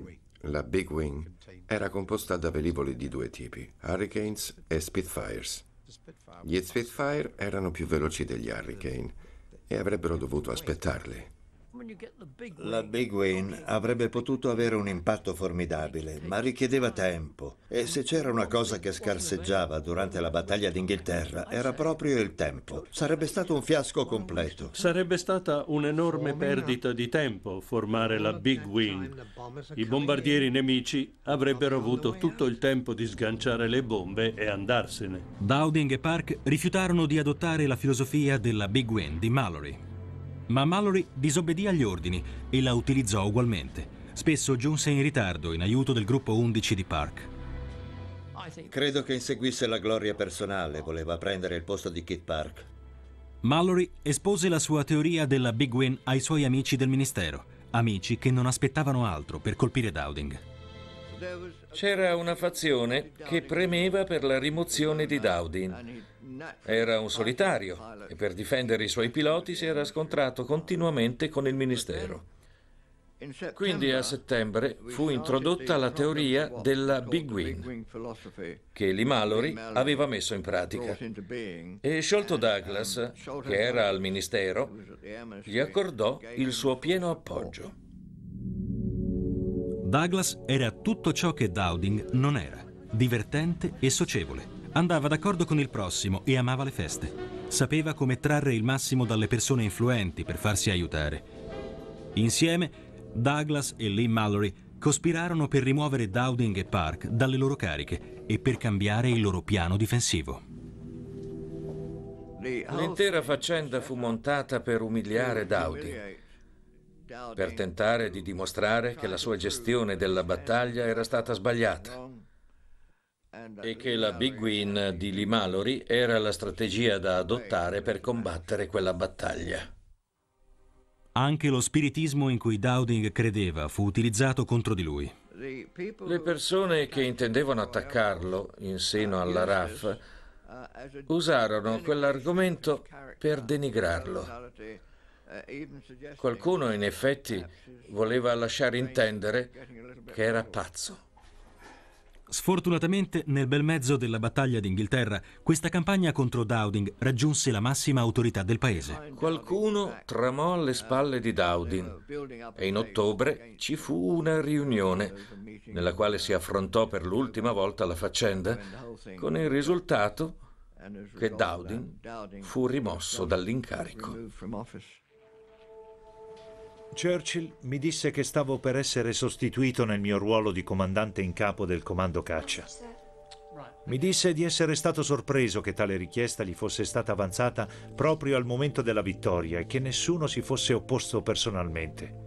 La Big Wing era composta da velivoli di due tipi, Hurricanes e Spitfires. Gli Spitfire erano più veloci degli Hurricane e avrebbero dovuto aspettarli. La Big Wing avrebbe potuto avere un impatto formidabile, ma richiedeva tempo. E se c'era una cosa che scarseggiava durante la battaglia d'Inghilterra, era proprio il tempo. Sarebbe stato un fiasco completo. Sarebbe stata un'enorme perdita di tempo formare la Big Wing. I bombardieri nemici avrebbero avuto tutto il tempo di sganciare le bombe e andarsene. Dowding e Park rifiutarono di adottare la filosofia della Big Wing di Mallory. Ma Mallory disobbedì agli ordini e la utilizzò ugualmente. Spesso giunse in ritardo in aiuto del gruppo undici di Park. Credo che inseguisse la gloria personale, voleva prendere il posto di Kit Park. Mallory espose la sua teoria della Big Win ai suoi amici del ministero, amici che non aspettavano altro per colpire Dowding. C'era una fazione che premeva per la rimozione di Dowding. Era un solitario e per difendere i suoi piloti si era scontrato continuamente con il ministero. Quindi a settembre fu introdotta la teoria della Big Wing, che Lee Mallory aveva messo in pratica. E Sholto Douglas, che era al ministero, gli accordò il suo pieno appoggio. Douglas era tutto ciò che Dowding non era, divertente e socievole. Andava d'accordo con il prossimo e amava le feste. Sapeva come trarre il massimo dalle persone influenti per farsi aiutare. Insieme, Douglas e Lee Mallory cospirarono per rimuovere Dowding e Park dalle loro cariche e per cambiare il loro piano difensivo. L'intera faccenda fu montata per umiliare Dowding, per tentare di dimostrare che la sua gestione della battaglia era stata sbagliata e che la Big Win di Lee Mallory era la strategia da adottare per combattere quella battaglia. Anche lo spiritismo in cui Dowding credeva fu utilizzato contro di lui. Le persone che intendevano attaccarlo in seno alla R A F usarono quell'argomento per denigrarlo. Qualcuno, in effetti, voleva lasciare intendere che era pazzo. Sfortunatamente, nel bel mezzo della battaglia d'Inghilterra, questa campagna contro Dowding raggiunse la massima autorità del paese. Qualcuno tramò alle spalle di Dowding e in ottobre ci fu una riunione nella quale si affrontò per l'ultima volta la faccenda, con il risultato che Dowding fu rimosso dall'incarico. Churchill mi disse che stavo per essere sostituito nel mio ruolo di comandante in capo del comando caccia. Mi disse di essere stato sorpreso che tale richiesta gli fosse stata avanzata proprio al momento della vittoria e che nessuno si fosse opposto personalmente.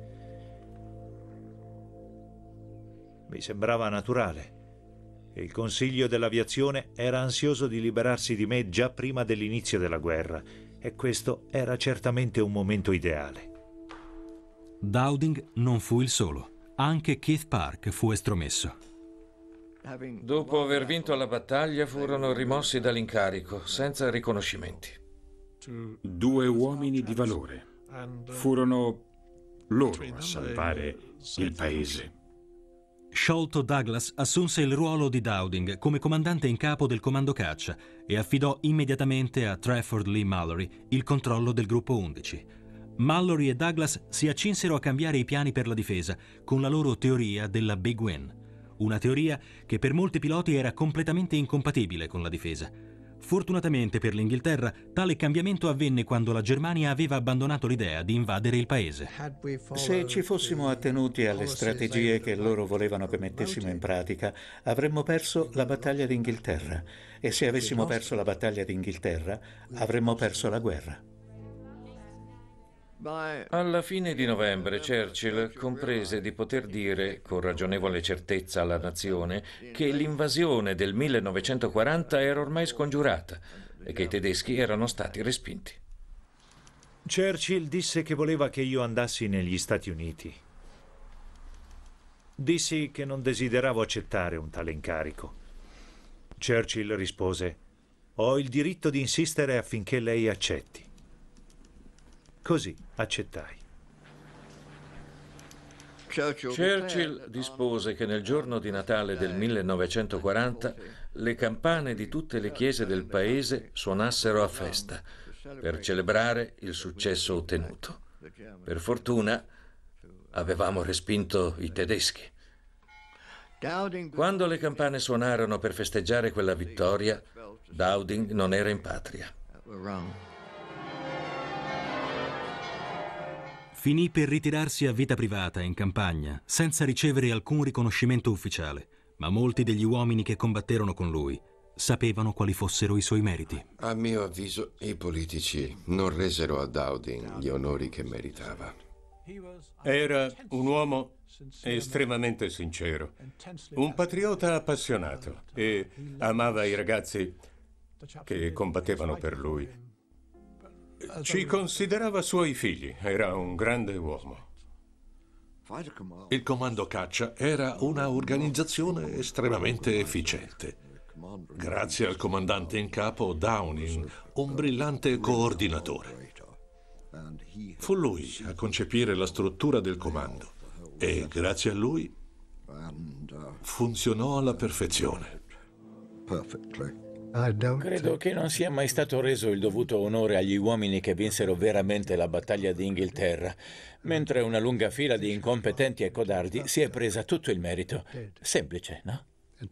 Mi sembrava naturale. Il Consiglio dell'Aviazione era ansioso di liberarsi di me già prima dell'inizio della guerra e questo era certamente un momento ideale. Dowding non fu il solo. Anche Keith Park fu estromesso. Dopo aver vinto la battaglia furono rimossi dall'incarico, senza riconoscimenti. Due uomini di valore. Furono loro a salvare il paese. Sholto Douglas assunse il ruolo di Dowding come comandante in capo del comando caccia e affidò immediatamente a Trafford Lee Mallory il controllo del gruppo undici. Mallory e Douglas si accinsero a cambiare i piani per la difesa con la loro teoria della Big Win, una teoria che per molti piloti era completamente incompatibile con la difesa. Fortunatamente per l'Inghilterra, tale cambiamento avvenne quando la Germania aveva abbandonato l'idea di invadere il paese. Se ci fossimo attenuti alle strategie che loro volevano che mettessimo in pratica, avremmo perso la battaglia d'Inghilterra e se avessimo perso la battaglia d'Inghilterra, avremmo perso la guerra. Alla fine di novembre Churchill comprese di poter dire con ragionevole certezza alla nazione che l'invasione del millenovecentoquaranta era ormai scongiurata e che i tedeschi erano stati respinti. Churchill disse che voleva che io andassi negli Stati Uniti. Dissi che non desideravo accettare un tale incarico. Churchill rispose: «Ho il diritto di insistere affinché lei accetti». Così accettai. Churchill dispose che nel giorno di Natale del millenovecentoquaranta le campane di tutte le chiese del paese suonassero a festa per celebrare il successo ottenuto. Per fortuna avevamo respinto i tedeschi. Quando le campane suonarono per festeggiare quella vittoria, Dowding non era in patria. Finì per ritirarsi a vita privata in campagna, senza ricevere alcun riconoscimento ufficiale, ma molti degli uomini che combatterono con lui sapevano quali fossero i suoi meriti. A mio avviso, i politici non resero a Dowding gli onori che meritava. Era un uomo estremamente sincero, un patriota appassionato e amava i ragazzi che combattevano per lui. Ci considerava suoi figli, era un grande uomo. Il comando caccia era una organizzazione estremamente efficiente. Grazie al comandante in capo Downing, un brillante coordinatore. Fu lui a concepire la struttura del comando e grazie a lui funzionò alla perfezione. Credo che non sia mai stato reso il dovuto onore agli uomini che vinsero veramente la battaglia di Inghilterra, mentre una lunga fila di incompetenti e codardi si è presa tutto il merito. Semplice, no?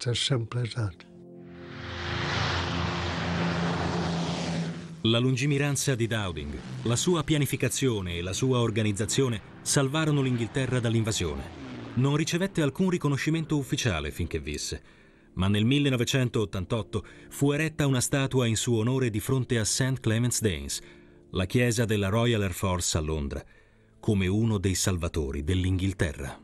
La lungimiranza di Dowding, la sua pianificazione e la sua organizzazione salvarono l'Inghilterra dall'invasione. Non ricevette alcun riconoscimento ufficiale finché visse, ma nel millenovecentottantotto fu eretta una statua in suo onore di fronte a Saint Clement's Danes, la chiesa della Royal Air Force a Londra, come uno dei salvatori dell'Inghilterra.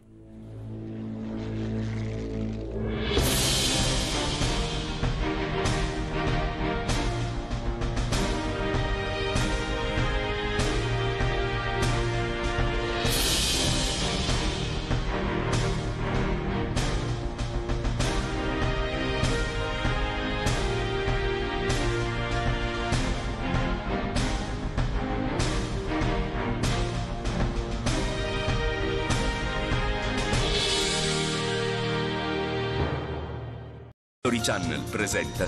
History Channel presenta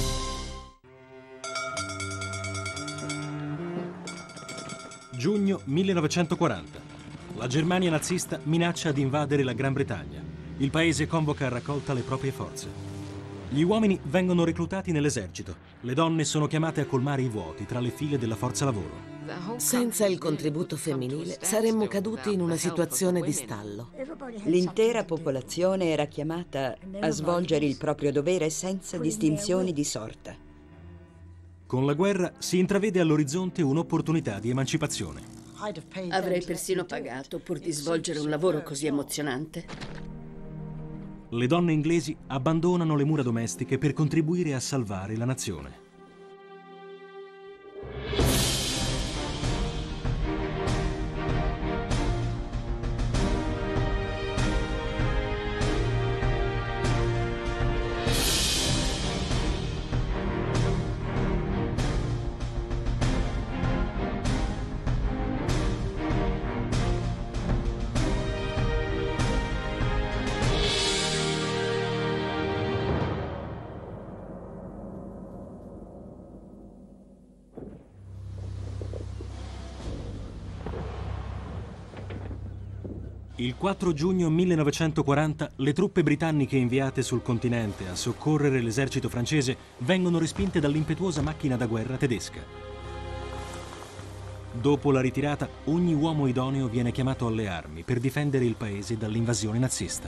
Giugno millenovecentoquaranta. La Germania nazista minaccia di invadere la Gran Bretagna. Il paese convoca a raccolta le proprie forze. Gli uomini vengono reclutati nell'esercito. Le donne sono chiamate a colmare i vuoti tra le file della forza lavoro. Senza il contributo femminile saremmo caduti in una situazione di stallo. L'intera popolazione era chiamata a svolgere il proprio dovere senza distinzioni di sorta. Con la guerra si intravede all'orizzonte un'opportunità di emancipazione. Avrei persino pagato pur di svolgere un lavoro così emozionante. Le donne inglesi abbandonano le mura domestiche per contribuire a salvare la nazione. Il quattro giugno millenovecentoquaranta le truppe britanniche inviate sul continente a soccorrere l'esercito francese vengono respinte dall'impetuosa macchina da guerra tedesca. Dopo la ritirata, ogni uomo idoneo viene chiamato alle armi per difendere il paese dall'invasione nazista.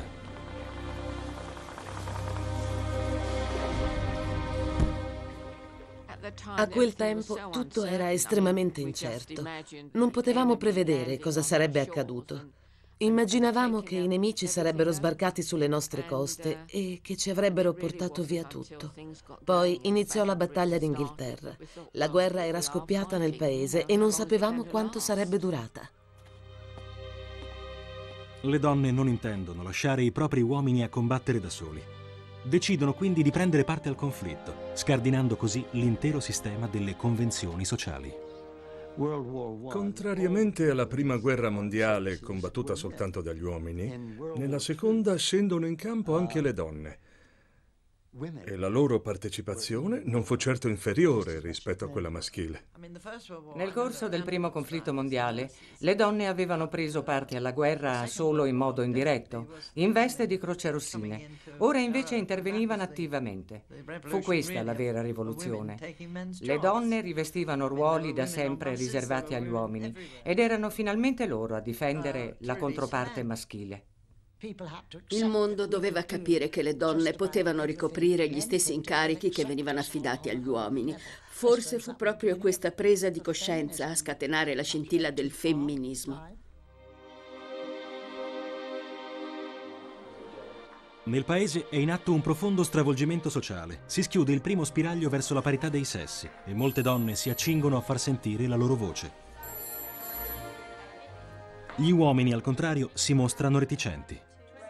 A quel tempo tutto era estremamente incerto. Non potevamo prevedere cosa sarebbe accaduto. Immaginavamo che i nemici sarebbero sbarcati sulle nostre coste e che ci avrebbero portato via tutto. Poi iniziò la battaglia d'Inghilterra. La guerra era scoppiata nel paese e non sapevamo quanto sarebbe durata. Le donne non intendono lasciare i propri uomini a combattere da soli. Decidono quindi di prendere parte al conflitto, scardinando così l'intero sistema delle convenzioni sociali. Contrariamente alla prima guerra mondiale, combattuta soltanto dagli uomini, nella seconda scendono in campo anche le donne. E la loro partecipazione non fu certo inferiore rispetto a quella maschile. Nel corso del primo conflitto mondiale, le donne avevano preso parte alla guerra solo in modo indiretto, in veste di crocerossine. Ora invece intervenivano attivamente. Fu questa la vera rivoluzione. Le donne rivestivano ruoli da sempre riservati agli uomini ed erano finalmente loro a difendere la controparte maschile. Il mondo doveva capire che le donne potevano ricoprire gli stessi incarichi che venivano affidati agli uomini. Forse fu proprio questa presa di coscienza a scatenare la scintilla del femminismo. Nel paese è in atto un profondo stravolgimento sociale. Si schiude il primo spiraglio verso la parità dei sessi e molte donne si accingono a far sentire la loro voce. Gli uomini, al contrario, si mostrano reticenti.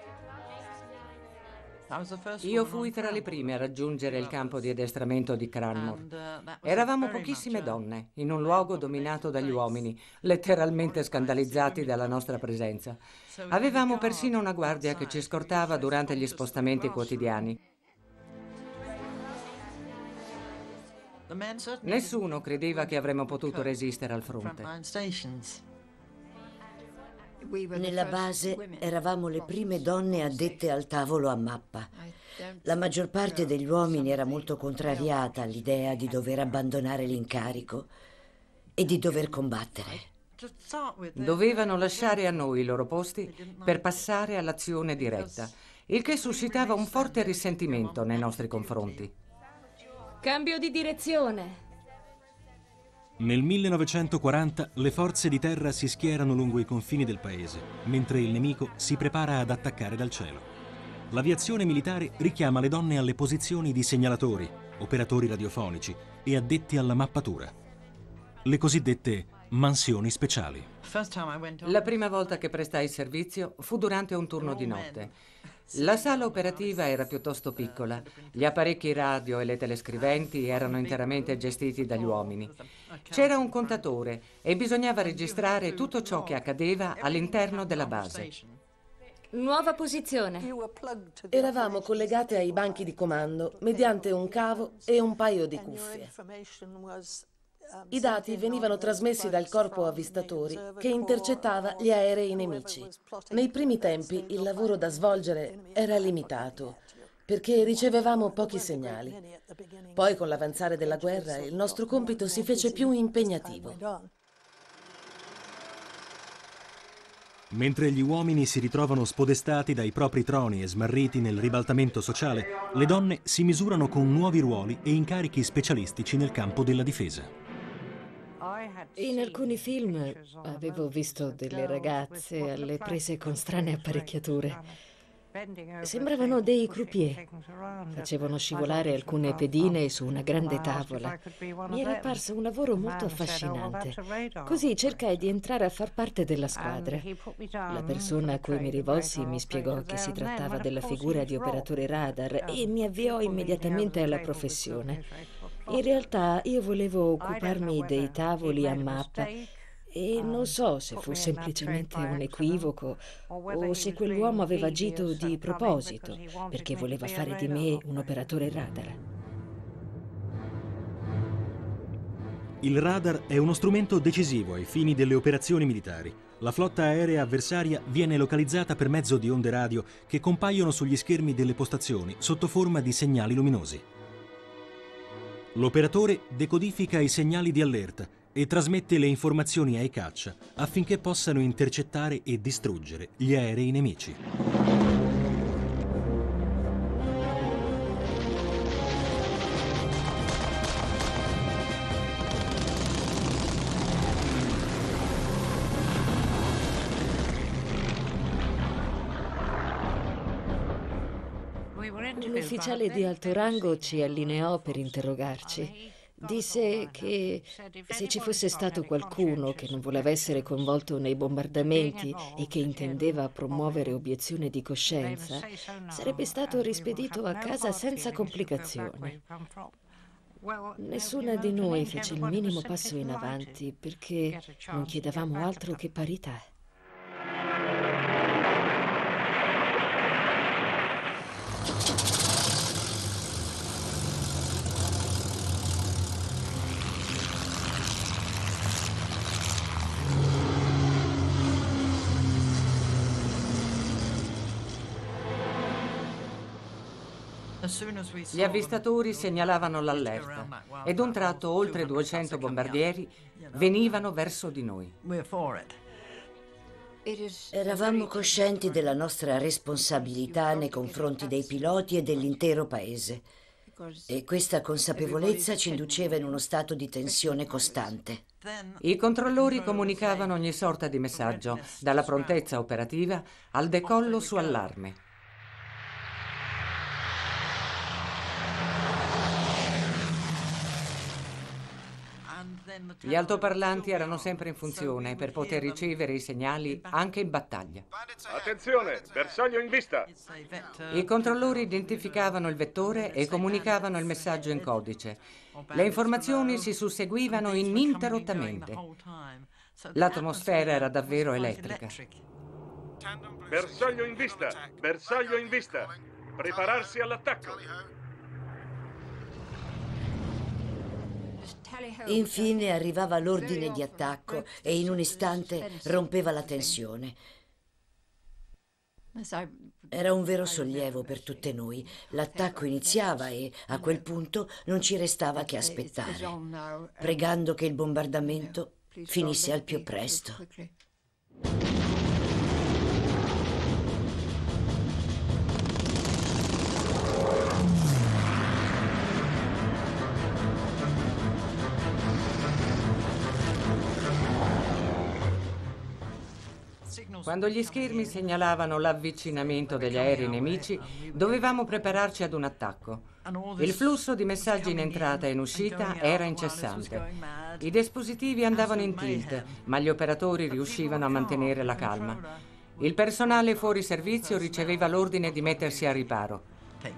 Io fui tra le prime a raggiungere il campo di addestramento di Cranmore. Eravamo pochissime donne, in un luogo dominato dagli uomini, letteralmente scandalizzati dalla nostra presenza. Avevamo persino una guardia che ci scortava durante gli spostamenti quotidiani. Nessuno credeva che avremmo potuto resistere al fronte. Nella base eravamo le prime donne addette al tavolo a mappa. La maggior parte degli uomini era molto contrariata all'idea di dover abbandonare l'incarico e di dover combattere. Dovevano lasciare a noi i loro posti per passare all'azione diretta, il che suscitava un forte risentimento nei nostri confronti. Cambio di direzione. Nel millenovecentoquaranta le forze di terra si schierano lungo i confini del paese, mentre il nemico si prepara ad attaccare dal cielo. L'aviazione militare richiama le donne alle posizioni di segnalatori, operatori radiofonici e addetti alla mappatura. Le cosiddette mansioni speciali. La prima volta che prestai servizio fu durante un turno di notte. La sala operativa era piuttosto piccola. Gli apparecchi radio e le telescriventi erano interamente gestiti dagli uomini. C'era un contatore e bisognava registrare tutto ciò che accadeva all'interno della base. Nuova posizione. Eravamo collegate ai banchi di comando mediante un cavo e un paio di cuffie. I dati venivano trasmessi dal corpo avvistatori che intercettava gli aerei nemici. Nei primi tempi il lavoro da svolgere era limitato perché ricevevamo pochi segnali. Poi con l'avanzare della guerra il nostro compito si fece più impegnativo. Mentre gli uomini si ritrovano spodestati dai propri troni e smarriti nel ribaltamento sociale, le donne si misurano con nuovi ruoli e incarichi specialistici nel campo della difesa. In alcuni film avevo visto delle ragazze alle prese con strane apparecchiature. Sembravano dei croupier. Facevano scivolare alcune pedine su una grande tavola. Mi era parso un lavoro molto affascinante. Così cercai di entrare a far parte della squadra. La persona a cui mi rivolsi mi spiegò che si trattava della figura di operatore radar e mi avviò immediatamente alla professione. In realtà io volevo occuparmi dei tavoli a mappa e non so se fu semplicemente un equivoco o se quell'uomo aveva agito di proposito perché voleva fare di me un operatore radar. Il radar è uno strumento decisivo ai fini delle operazioni militari. La flotta aerea avversaria viene localizzata per mezzo di onde radio che compaiono sugli schermi delle postazioni sotto forma di segnali luminosi. L'operatore decodifica i segnali di allerta e trasmette le informazioni ai caccia affinché possano intercettare e distruggere gli aerei nemici. Un ufficiale di alto rango ci allineò per interrogarci. Disse che se ci fosse stato qualcuno che non voleva essere coinvolto nei bombardamenti e che intendeva promuovere obiezione di coscienza, sarebbe stato rispedito a casa senza complicazioni. Nessuna di noi fece il minimo passo in avanti perché non chiedevamo altro che parità. Gli avvistatori segnalavano l'allerta e d'un tratto oltre duecento bombardieri venivano verso di noi. Eravamo coscienti della nostra responsabilità nei confronti dei piloti e dell'intero paese. E questa consapevolezza ci induceva in uno stato di tensione costante. I controllori comunicavano ogni sorta di messaggio, dalla prontezza operativa al decollo su allarme. Gli altoparlanti erano sempre in funzione per poter ricevere i segnali anche in battaglia. Attenzione, bersaglio in vista! I controllori identificavano il vettore e comunicavano il messaggio in codice. Le informazioni si susseguivano ininterrottamente. L'atmosfera era davvero elettrica. Bersaglio in vista! Bersaglio in vista! Prepararsi all'attacco! Infine arrivava l'ordine di attacco e in un istante rompeva la tensione. Era un vero sollievo per tutte noi. L'attacco iniziava e a quel punto non ci restava che aspettare, pregando che il bombardamento finisse al più presto. Quando gli schermi segnalavano l'avvicinamento degli aerei nemici, dovevamo prepararci ad un attacco. Il flusso di messaggi in entrata e in uscita era incessante. I dispositivi andavano in tilt, ma gli operatori riuscivano a mantenere la calma. Il personale fuori servizio riceveva l'ordine di mettersi a riparo.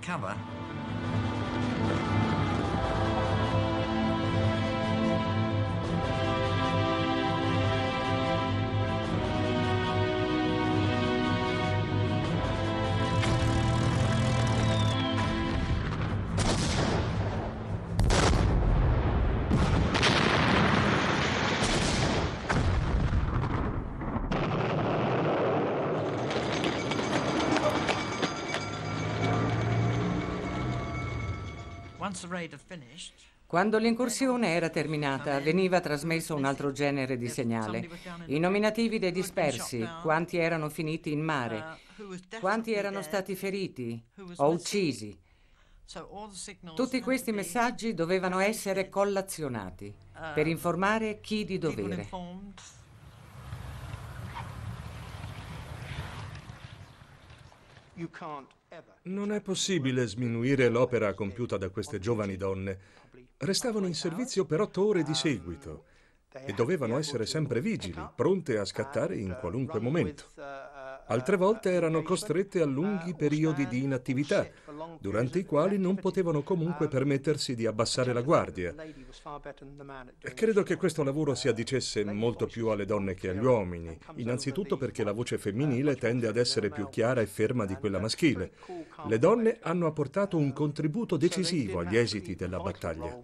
Quando l'incursione era terminata, veniva trasmesso un altro genere di segnale. I nominativi dei dispersi, quanti erano finiti in mare, quanti erano stati feriti o uccisi. Tutti questi messaggi dovevano essere collazionati per informare chi di dovere. Non è possibile sminuire l'opera compiuta da queste giovani donne. Restavano in servizio per otto ore di seguito e dovevano essere sempre vigili, pronte a scattare in qualunque momento. Altre volte erano costrette a lunghi periodi di inattività, durante i quali non potevano comunque permettersi di abbassare la guardia. E credo che questo lavoro si addicesse molto più alle donne che agli uomini, innanzitutto perché la voce femminile tende ad essere più chiara e ferma di quella maschile. Le donne hanno apportato un contributo decisivo agli esiti della battaglia.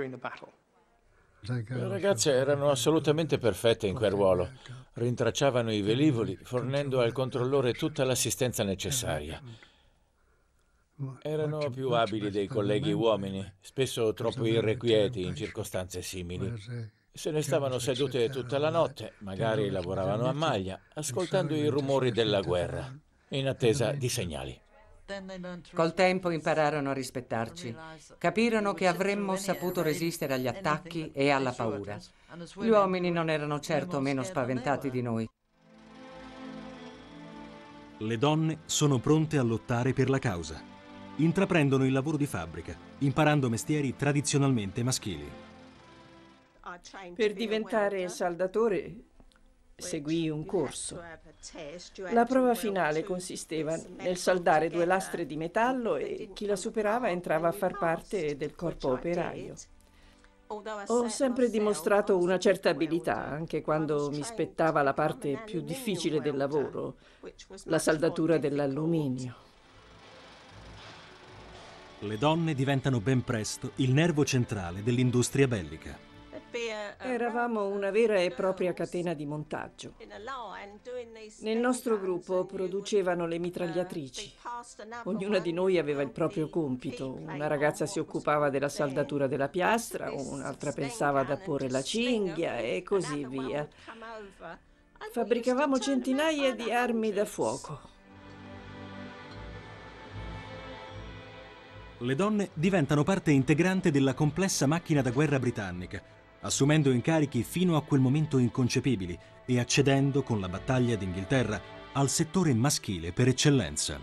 Le ragazze erano assolutamente perfette in quel ruolo. Rintracciavano i velivoli, fornendo al controllore tutta l'assistenza necessaria. Erano più abili dei colleghi uomini, spesso troppo irrequieti in circostanze simili. Se ne stavano sedute tutta la notte, magari lavoravano a maglia, ascoltando i rumori della guerra, in attesa di segnali. Col tempo impararono a rispettarci. Capirono che avremmo saputo resistere agli attacchi e alla paura. Gli uomini non erano certo meno spaventati di noi. Le donne sono pronte a lottare per la causa. Intraprendono il lavoro di fabbrica, imparando mestieri tradizionalmente maschili. Per diventare saldatore seguii un corso. La prova finale consisteva nel saldare due lastre di metallo e chi la superava entrava a far parte del corpo operaio. Ho sempre dimostrato una certa abilità, anche quando mi spettava la parte più difficile del lavoro, la saldatura dell'alluminio. Le donne diventano ben presto il nervo centrale dell'industria bellica. Eravamo una vera e propria catena di montaggio. Nel nostro gruppo producevano le mitragliatrici. Ognuna di noi aveva il proprio compito. Una ragazza si occupava della saldatura della piastra, un'altra pensava ad apporre la cinghia e così via. Fabbricavamo centinaia di armi da fuoco. Le donne diventano parte integrante della complessa macchina da guerra britannica, assumendo incarichi fino a quel momento inconcepibili e accedendo con la battaglia d'Inghilterra al settore maschile per eccellenza.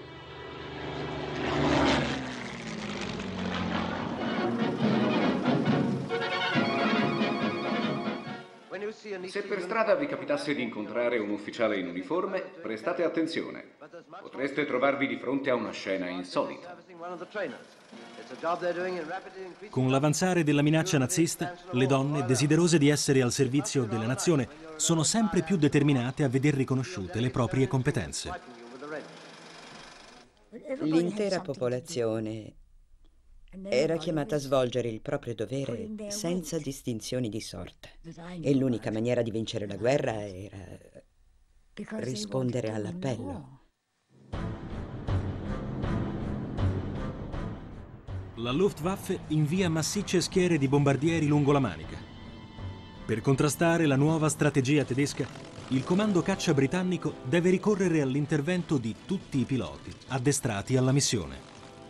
Se per strada vi capitasse di incontrare un ufficiale in uniforme, prestate attenzione. Potreste trovarvi di fronte a una scena insolita. Con l'avanzare della minaccia nazista, le donne, desiderose di essere al servizio della nazione, sono sempre più determinate a veder riconosciute le proprie competenze. L'intera popolazione era chiamata a svolgere il proprio dovere senza distinzioni di sorta. E l'unica maniera di vincere la guerra era rispondere all'appello. La Luftwaffe invia massicce schiere di bombardieri lungo la Manica. Per contrastare la nuova strategia tedesca, il comando caccia britannico deve ricorrere all'intervento di tutti i piloti addestrati alla missione.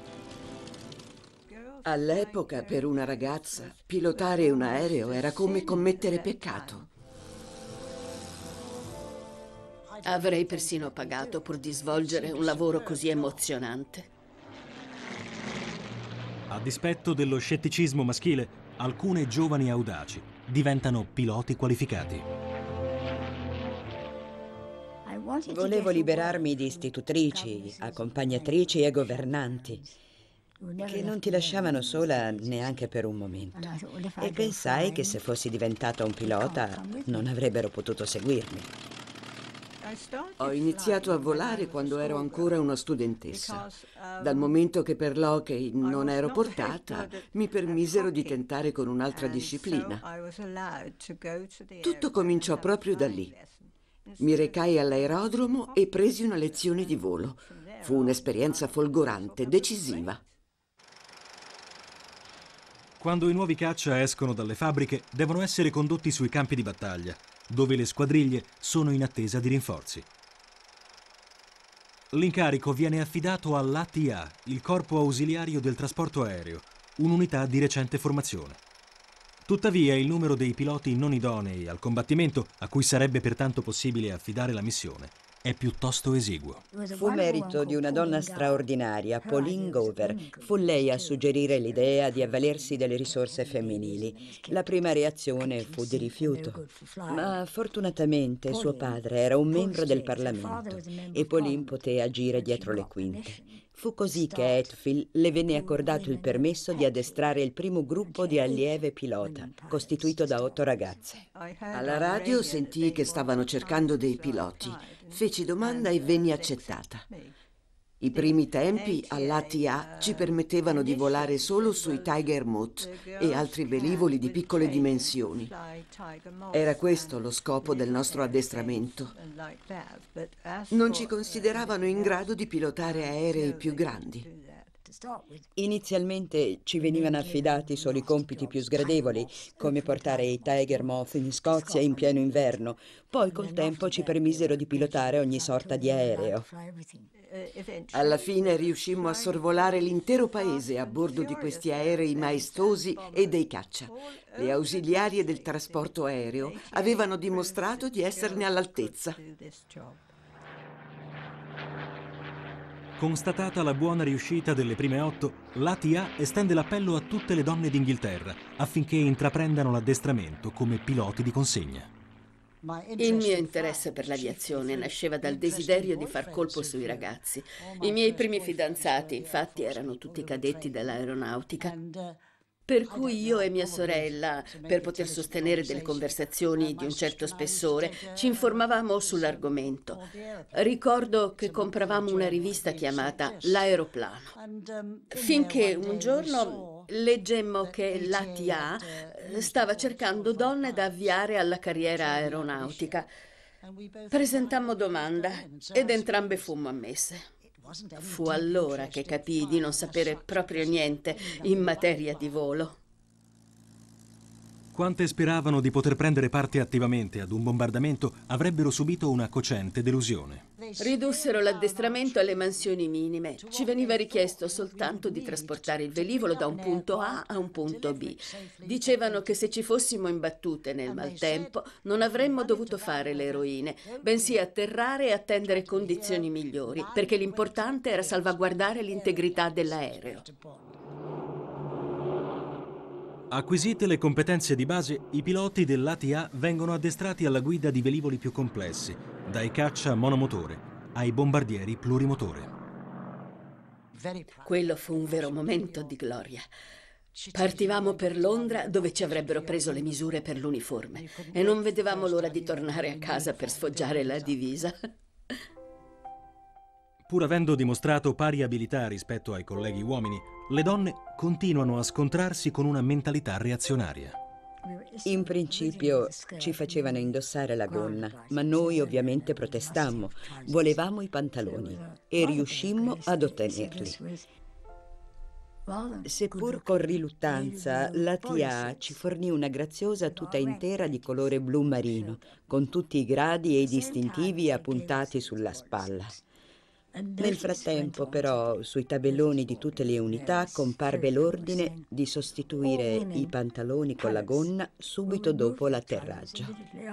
All'epoca, per una ragazza, pilotare un aereo era come commettere peccato. Avrei persino pagato pur di svolgere un lavoro così emozionante. A dispetto dello scetticismo maschile, alcune giovani audaci diventano piloti qualificati. Volevo liberarmi di istitutrici, accompagnatrici e governanti, che non ti lasciavano sola neanche per un momento. E pensai che se fossi diventata un pilota non avrebbero potuto seguirmi. Ho iniziato a volare quando ero ancora una studentessa. Dal momento che per l'hockey non ero portata, mi permisero di tentare con un'altra disciplina. Tutto cominciò proprio da lì. Mi recai all'aerodromo e presi una lezione di volo. Fu un'esperienza folgorante, decisiva. Quando i nuovi caccia escono dalle fabbriche, devono essere condotti sui campi di battaglia, dove le squadriglie sono in attesa di rinforzi. L'incarico viene affidato all'A T A, il Corpo Ausiliario del Trasporto Aereo, un'unità di recente formazione. Tuttavia, il numero dei piloti non idonei al combattimento, a cui sarebbe pertanto possibile affidare la missione, è piuttosto esiguo. Fu merito di una donna straordinaria, Pauline Gover. Fu lei a suggerire l'idea di avvalersi delle risorse femminili. La prima reazione fu di rifiuto, ma fortunatamente suo padre era un membro del Parlamento e Pauline poté agire dietro le quinte. Fu così che a Hatfield le venne accordato il permesso di addestrare il primo gruppo di allieve pilota, costituito da otto ragazze. Alla radio sentii che stavano cercando dei piloti. Feci domanda e venni accettata. I primi tempi all'A T A ci permettevano di volare solo sui Tiger Moth e altri velivoli di piccole dimensioni. Era questo lo scopo del nostro addestramento. Non ci consideravano in grado di pilotare aerei più grandi. Inizialmente ci venivano affidati solo i compiti più sgradevoli, come portare i Tiger Moth in Scozia in pieno inverno. Poi col tempo ci permisero di pilotare ogni sorta di aereo. Alla fine riuscimmo a sorvolare l'intero paese a bordo di questi aerei maestosi e dei caccia. Le ausiliarie del trasporto aereo avevano dimostrato di esserne all'altezza. Constatata la buona riuscita delle prime otto, l'A T A estende l'appello a tutte le donne d'Inghilterra affinché intraprendano l'addestramento come piloti di consegna. Il mio interesse per l'aviazione nasceva dal desiderio di far colpo sui ragazzi. I miei primi fidanzati, infatti, erano tutti cadetti dell'aeronautica. Per cui io e mia sorella, per poter sostenere delle conversazioni di un certo spessore, ci informavamo sull'argomento. Ricordo che compravamo una rivista chiamata L'Aeroplano, finché un giorno leggemmo che l'A T A stava cercando donne da avviare alla carriera aeronautica. Presentammo domanda ed entrambe fummo ammesse. Fu allora che capii di non sapere proprio niente in materia di volo. Quante speravano di poter prendere parte attivamente ad un bombardamento avrebbero subito una cocente delusione. Ridussero l'addestramento alle mansioni minime. Ci veniva richiesto soltanto di trasportare il velivolo da un punto A a un punto B. Dicevano che se ci fossimo imbattute nel maltempo non avremmo dovuto fare le eroine, bensì atterrare e attendere condizioni migliori, perché l'importante era salvaguardare l'integrità dell'aereo. Acquisite le competenze di base, i piloti dell'A T A vengono addestrati alla guida di velivoli più complessi, dai caccia monomotore ai bombardieri plurimotore. Quello fu un vero momento di gloria. Partivamo per Londra, dove ci avrebbero preso le misure per l'uniforme, e non vedevamo l'ora di tornare a casa per sfoggiare la divisa. Pur avendo dimostrato pari abilità rispetto ai colleghi uomini, le donne continuano a scontrarsi con una mentalità reazionaria. In principio ci facevano indossare la gonna, ma noi ovviamente protestammo. Volevamo i pantaloni e riuscimmo ad ottenerli. Seppur con riluttanza, l'A T A ci fornì una graziosa tuta intera di colore blu marino, con tutti i gradi e i distintivi appuntati sulla spalla. Nel frattempo, però, sui tabelloni di tutte le unità comparve l'ordine di sostituire i pantaloni con la gonna subito dopo l'atterraggio.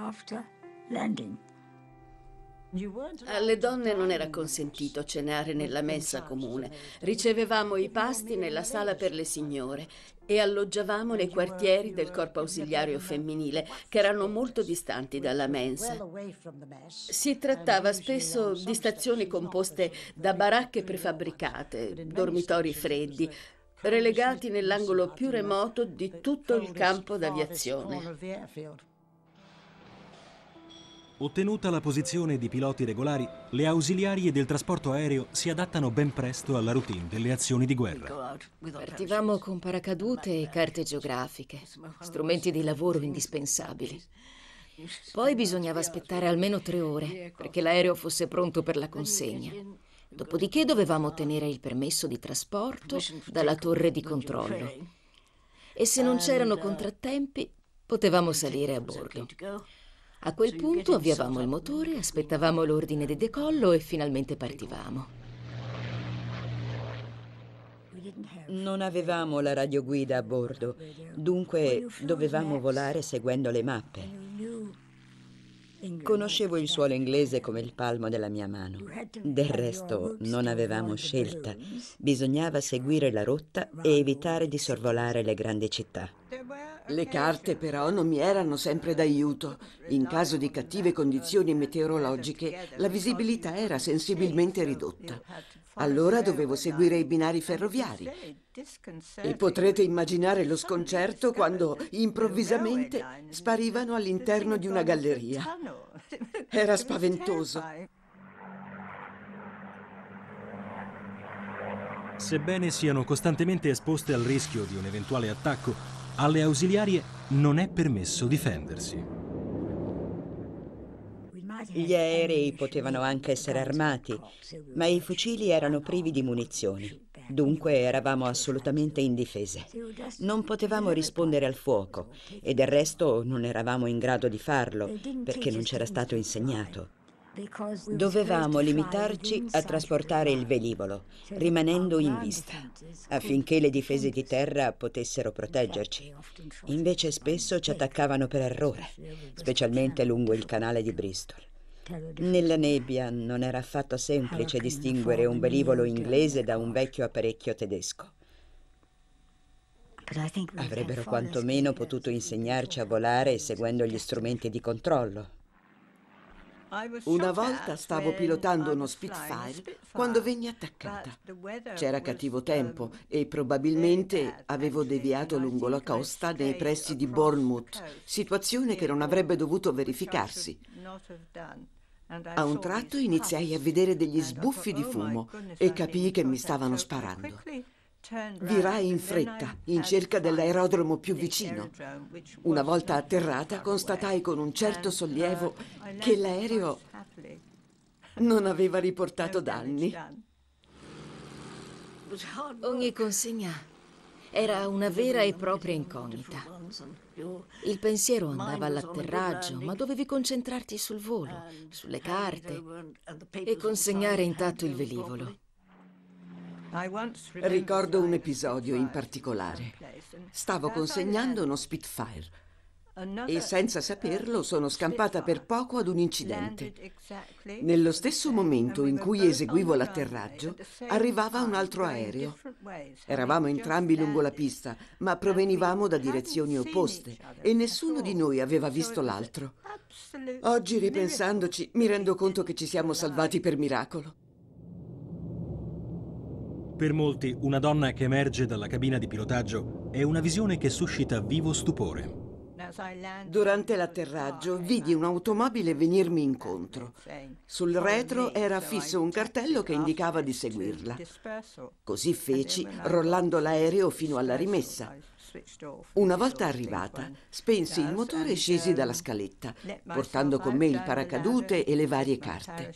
Alle donne non era consentito cenare nella mensa comune. Ricevevamo i pasti nella sala per le signore e alloggiavamo nei quartieri del corpo ausiliario femminile, che erano molto distanti dalla mensa. Si trattava spesso di stazioni composte da baracche prefabbricate, dormitori freddi, relegati nell'angolo più remoto di tutto il campo d'aviazione. Ottenuta la posizione di piloti regolari, le ausiliarie del trasporto aereo si adattano ben presto alla routine delle azioni di guerra. Partivamo con paracadute e carte geografiche, strumenti di lavoro indispensabili. Poi bisognava aspettare almeno tre ore perché l'aereo fosse pronto per la consegna. Dopodiché dovevamo ottenere il permesso di trasporto dalla torre di controllo. E se non c'erano contrattempi, potevamo salire a bordo. A quel punto avviavamo il motore, aspettavamo l'ordine di decollo e finalmente partivamo. Non avevamo la radioguida a bordo, dunque dovevamo volare seguendo le mappe. Conoscevo il suolo inglese come il palmo della mia mano. Del resto non avevamo scelta. Bisognava seguire la rotta e evitare di sorvolare le grandi città. Le carte però non mi erano sempre d'aiuto. In caso di cattive condizioni meteorologiche, la visibilità era sensibilmente ridotta. Allora dovevo seguire i binari ferroviari. E potrete immaginare lo sconcerto quando improvvisamente sparivano all'interno di una galleria. Era spaventoso. Sebbene siano costantemente esposte al rischio di un eventuale attacco, alle ausiliarie non è permesso difendersi. Gli aerei potevano anche essere armati, ma i fucili erano privi di munizioni. Dunque eravamo assolutamente indifese. Non potevamo rispondere al fuoco e del resto non eravamo in grado di farlo perché non c'era stato insegnato. Dovevamo limitarci a trasportare il velivolo, rimanendo in vista, affinché le difese di terra potessero proteggerci. Invece spesso ci attaccavano per errore, specialmente lungo il canale di Bristol. Nella nebbia non era affatto semplice distinguere un velivolo inglese da un vecchio apparecchio tedesco. Avrebbero quantomeno potuto insegnarci a volare seguendo gli strumenti di controllo. Una volta stavo pilotando uno Spitfire quando venni attaccata. C'era cattivo tempo e probabilmente avevo deviato lungo la costa nei pressi di Bournemouth, situazione che non avrebbe dovuto verificarsi. A un tratto iniziai a vedere degli sbuffi di fumo e capii che mi stavano sparando. Virai in fretta, in cerca dell'aerodromo più vicino. Una volta atterrata, constatai con un certo sollievo che l'aereo non aveva riportato danni. Ogni consegna era una vera e propria incognita. Il pensiero andava all'atterraggio, ma dovevi concentrarti sul volo, sulle carte e consegnare intatto il velivolo. Ricordo un episodio in particolare. Stavo consegnando uno Spitfire e senza saperlo sono scampata per poco ad un incidente. Nello stesso momento in cui eseguivo l'atterraggio, arrivava un altro aereo. Eravamo entrambi lungo la pista, ma provenivamo da direzioni opposte e nessuno di noi aveva visto l'altro. Oggi, ripensandoci, mi rendo conto che ci siamo salvati per miracolo. Per molti, una donna che emerge dalla cabina di pilotaggio è una visione che suscita vivo stupore. Durante l'atterraggio vidi un'automobile venirmi incontro. Sul retro era fisso un cartello che indicava di seguirla. Così feci, rollando l'aereo fino alla rimessa. Una volta arrivata, spensi il motore e scesi dalla scaletta, portando con me il paracadute e le varie carte.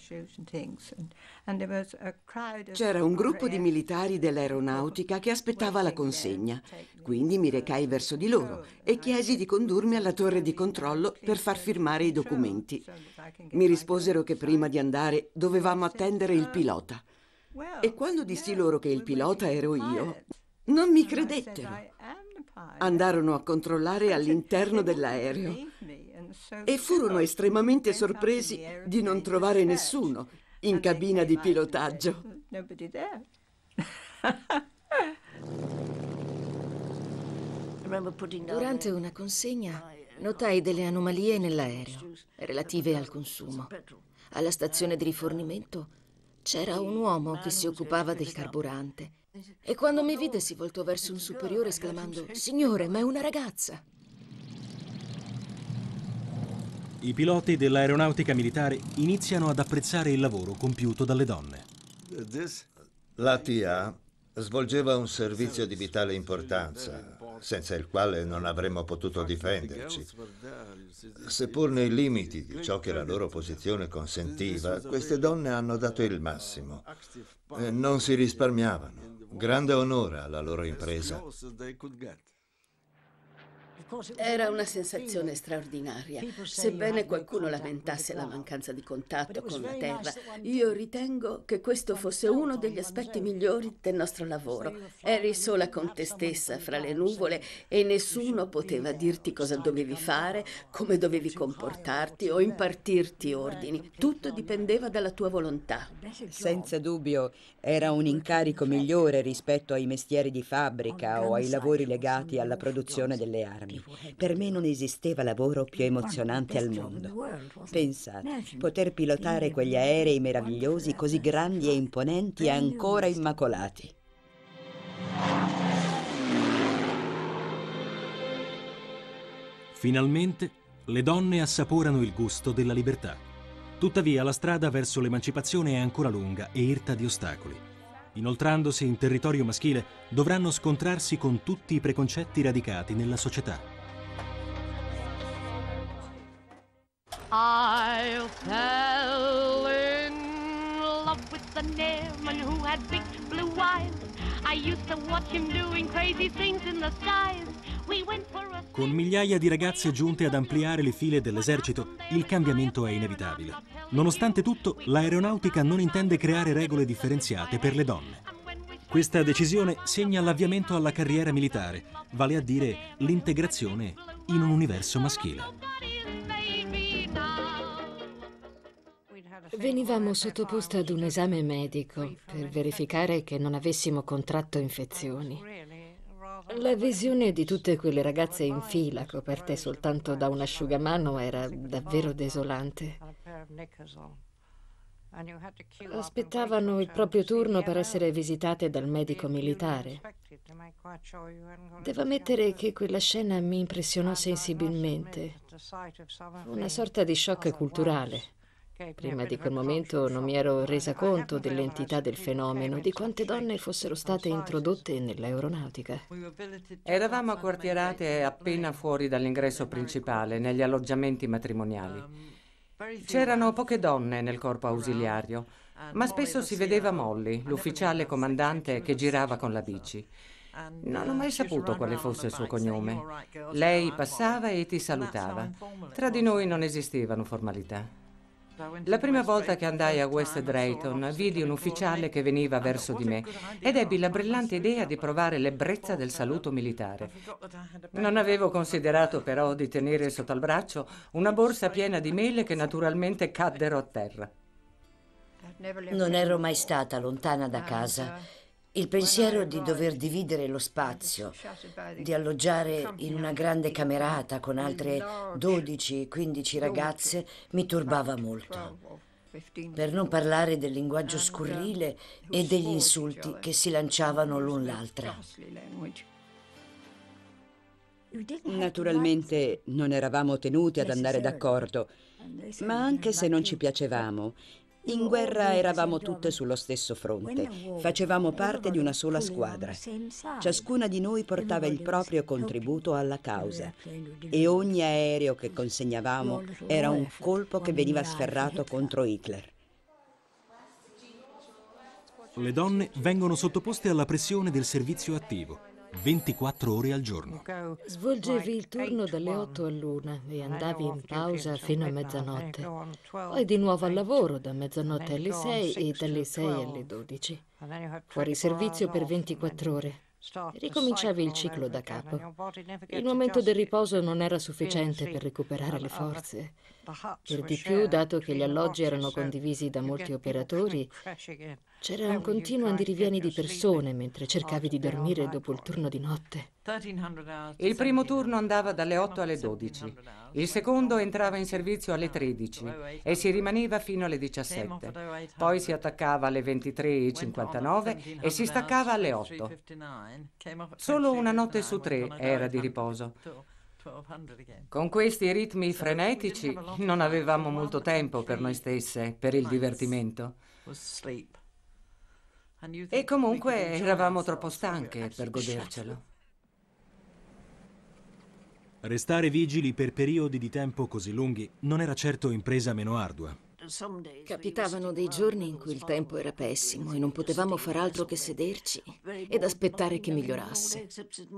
C'era un gruppo di militari dell'aeronautica che aspettava la consegna, quindi mi recai verso di loro e chiesi di condurmi alla torre di controllo per far firmare i documenti. Mi risposero che prima di andare dovevamo attendere il pilota. E quando dissi loro che il pilota ero io, non mi credettero. Andarono a controllare all'interno dell'aereo e furono estremamente sorpresi di non trovare nessuno in cabina di pilotaggio. Durante una consegna notai delle anomalie nell'aereo relative al consumo. Alla stazione di rifornimento c'era un uomo che si occupava del carburante. E quando mi vide si voltò verso un superiore esclamando: «Signore, ma è una ragazza!» I piloti dell'aeronautica militare iniziano ad apprezzare il lavoro compiuto dalle donne. L'A T A svolgeva un servizio di vitale importanza, senza il quale non avremmo potuto difenderci. Seppur nei limiti di ciò che la loro posizione consentiva, queste donne hanno dato il massimo. E non si risparmiavano. Grande onore alla loro impresa. Era una sensazione straordinaria. Sebbene qualcuno lamentasse la mancanza di contatto con la terra, io ritengo che questo fosse uno degli aspetti migliori del nostro lavoro. Eri sola con te stessa fra le nuvole e nessuno poteva dirti cosa dovevi fare, come dovevi comportarti o impartirti ordini. Tutto dipendeva dalla tua volontà. Senza dubbio era un incarico migliore rispetto ai mestieri di fabbrica o ai lavori legati alla produzione delle armi. Per me non esisteva lavoro più emozionante al mondo. Pensate, poter pilotare quegli aerei meravigliosi così grandi e imponenti e ancora immacolati. Finalmente le donne assaporano il gusto della libertà. Tuttavia la strada verso l'emancipazione è ancora lunga e irta di ostacoli. Inoltrandosi in territorio maschile, dovranno scontrarsi con tutti i preconcetti radicati nella società. I fell in love with an airman who had big blue eyes. I used to watch him doing crazy things in the skies. We went for a... Con migliaia di ragazze giunte ad ampliare le file dell'esercito, il cambiamento è inevitabile. Nonostante tutto, l'aeronautica non intende creare regole differenziate per le donne. Questa decisione segna l'avviamento alla carriera militare, vale a dire l'integrazione in un universo maschile. Venivamo sottoposte ad un esame medico per verificare che non avessimo contratto infezioni. La visione di tutte quelle ragazze in fila, coperte soltanto da un asciugamano, era davvero desolante. Aspettavano il proprio turno per essere visitate dal medico militare. Devo ammettere che quella scena mi impressionò sensibilmente. Fu una sorta di shock culturale. Prima di quel momento non mi ero resa conto dell'entità del fenomeno, di quante donne fossero state introdotte nell'aeronautica. Eravamo acquartierate appena fuori dall'ingresso principale, negli alloggiamenti matrimoniali. C'erano poche donne nel corpo ausiliario, ma spesso si vedeva Molly, l'ufficiale comandante che girava con la bici. Non ho mai saputo quale fosse il suo cognome. Lei passava e ti salutava. Tra di noi non esistevano formalità. La prima volta che andai a West Drayton vidi un ufficiale che veniva verso di me ed ebbi la brillante idea di provare l'ebbrezza del saluto militare. Non avevo considerato però di tenere sotto al braccio una borsa piena di mele che naturalmente caddero a terra. Non ero mai stata lontana da casa. Il pensiero di dover dividere lo spazio, di alloggiare in una grande camerata con altre dodici quindici ragazze mi turbava molto. Per non parlare del linguaggio scurrile e degli insulti che si lanciavano l'un l'altra. Naturalmente non eravamo tenuti ad andare d'accordo, ma anche se non ci piacevamo, in guerra eravamo tutte sullo stesso fronte, facevamo parte di una sola squadra. Ciascuna di noi portava il proprio contributo alla causa e ogni aereo che consegnavamo era un colpo che veniva sferrato contro Hitler. Le donne vengono sottoposte alla pressione del servizio attivo, ventiquattro ore al giorno. Svolgevi il turno dalle otto all'una e andavi in pausa fino a mezzanotte. Poi di nuovo al lavoro da mezzanotte alle sei e dalle sei alle dodici. Fuori servizio per ventiquattro ore. Ricominciavi il ciclo da capo. Il momento del riposo non era sufficiente per recuperare le forze. Per di più, dato che gli alloggi erano condivisi da molti operatori, c'era un continuo andirivieni di persone mentre cercavi di dormire dopo il turno di notte. Il primo turno andava dalle otto alle dodici, il secondo entrava in servizio alle tredici e si rimaneva fino alle diciassette. Poi si attaccava alle ventitré e cinquantanove e si staccava alle otto. Solo una notte su tre era di riposo. Con questi ritmi frenetici non avevamo molto tempo per noi stesse, per il divertimento. E comunque eravamo troppo stanche per godercelo. Restare vigili per periodi di tempo così lunghi non era certo impresa meno ardua. Capitavano dei giorni in cui il tempo era pessimo e non potevamo far altro che sederci ed aspettare che migliorasse.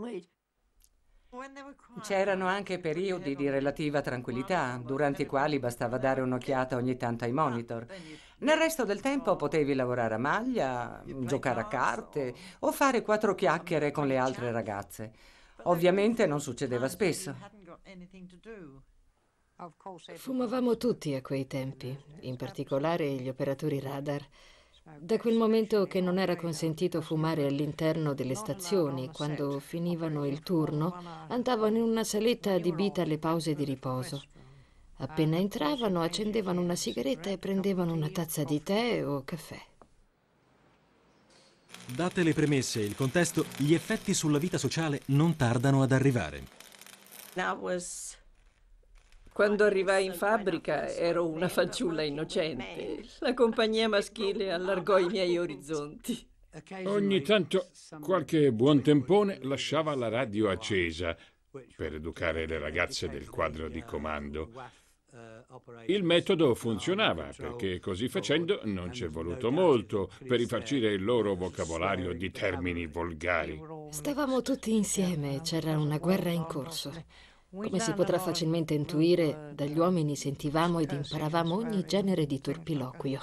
C'erano anche periodi di relativa tranquillità, durante i quali bastava dare un'occhiata ogni tanto ai monitor. Nel resto del tempo potevi lavorare a maglia, giocare a carte o fare quattro chiacchiere con le altre ragazze. Ovviamente non succedeva spesso. Fumavamo tutti a quei tempi, in particolare gli operatori radar. Da quel momento che non era consentito fumare all'interno delle stazioni, quando finivano il turno, andavano in una saletta adibita alle pause di riposo. Appena entravano, accendevano una sigaretta e prendevano una tazza di tè o caffè. Date le premesse e il contesto, gli effetti sulla vita sociale non tardano ad arrivare. Quando arrivai in fabbrica ero una fanciulla innocente. La compagnia maschile allargò i miei orizzonti. Ogni tanto qualche buon tempone lasciava la radio accesa per educare le ragazze del quadro di comando. Il metodo funzionava perché così facendo non ci è voluto molto per rifarcire il loro vocabolario di termini volgari. Stavamo tutti insieme, c'era una guerra in corso. Come si potrà facilmente intuire, dagli uomini sentivamo ed imparavamo ogni genere di turpiloquio.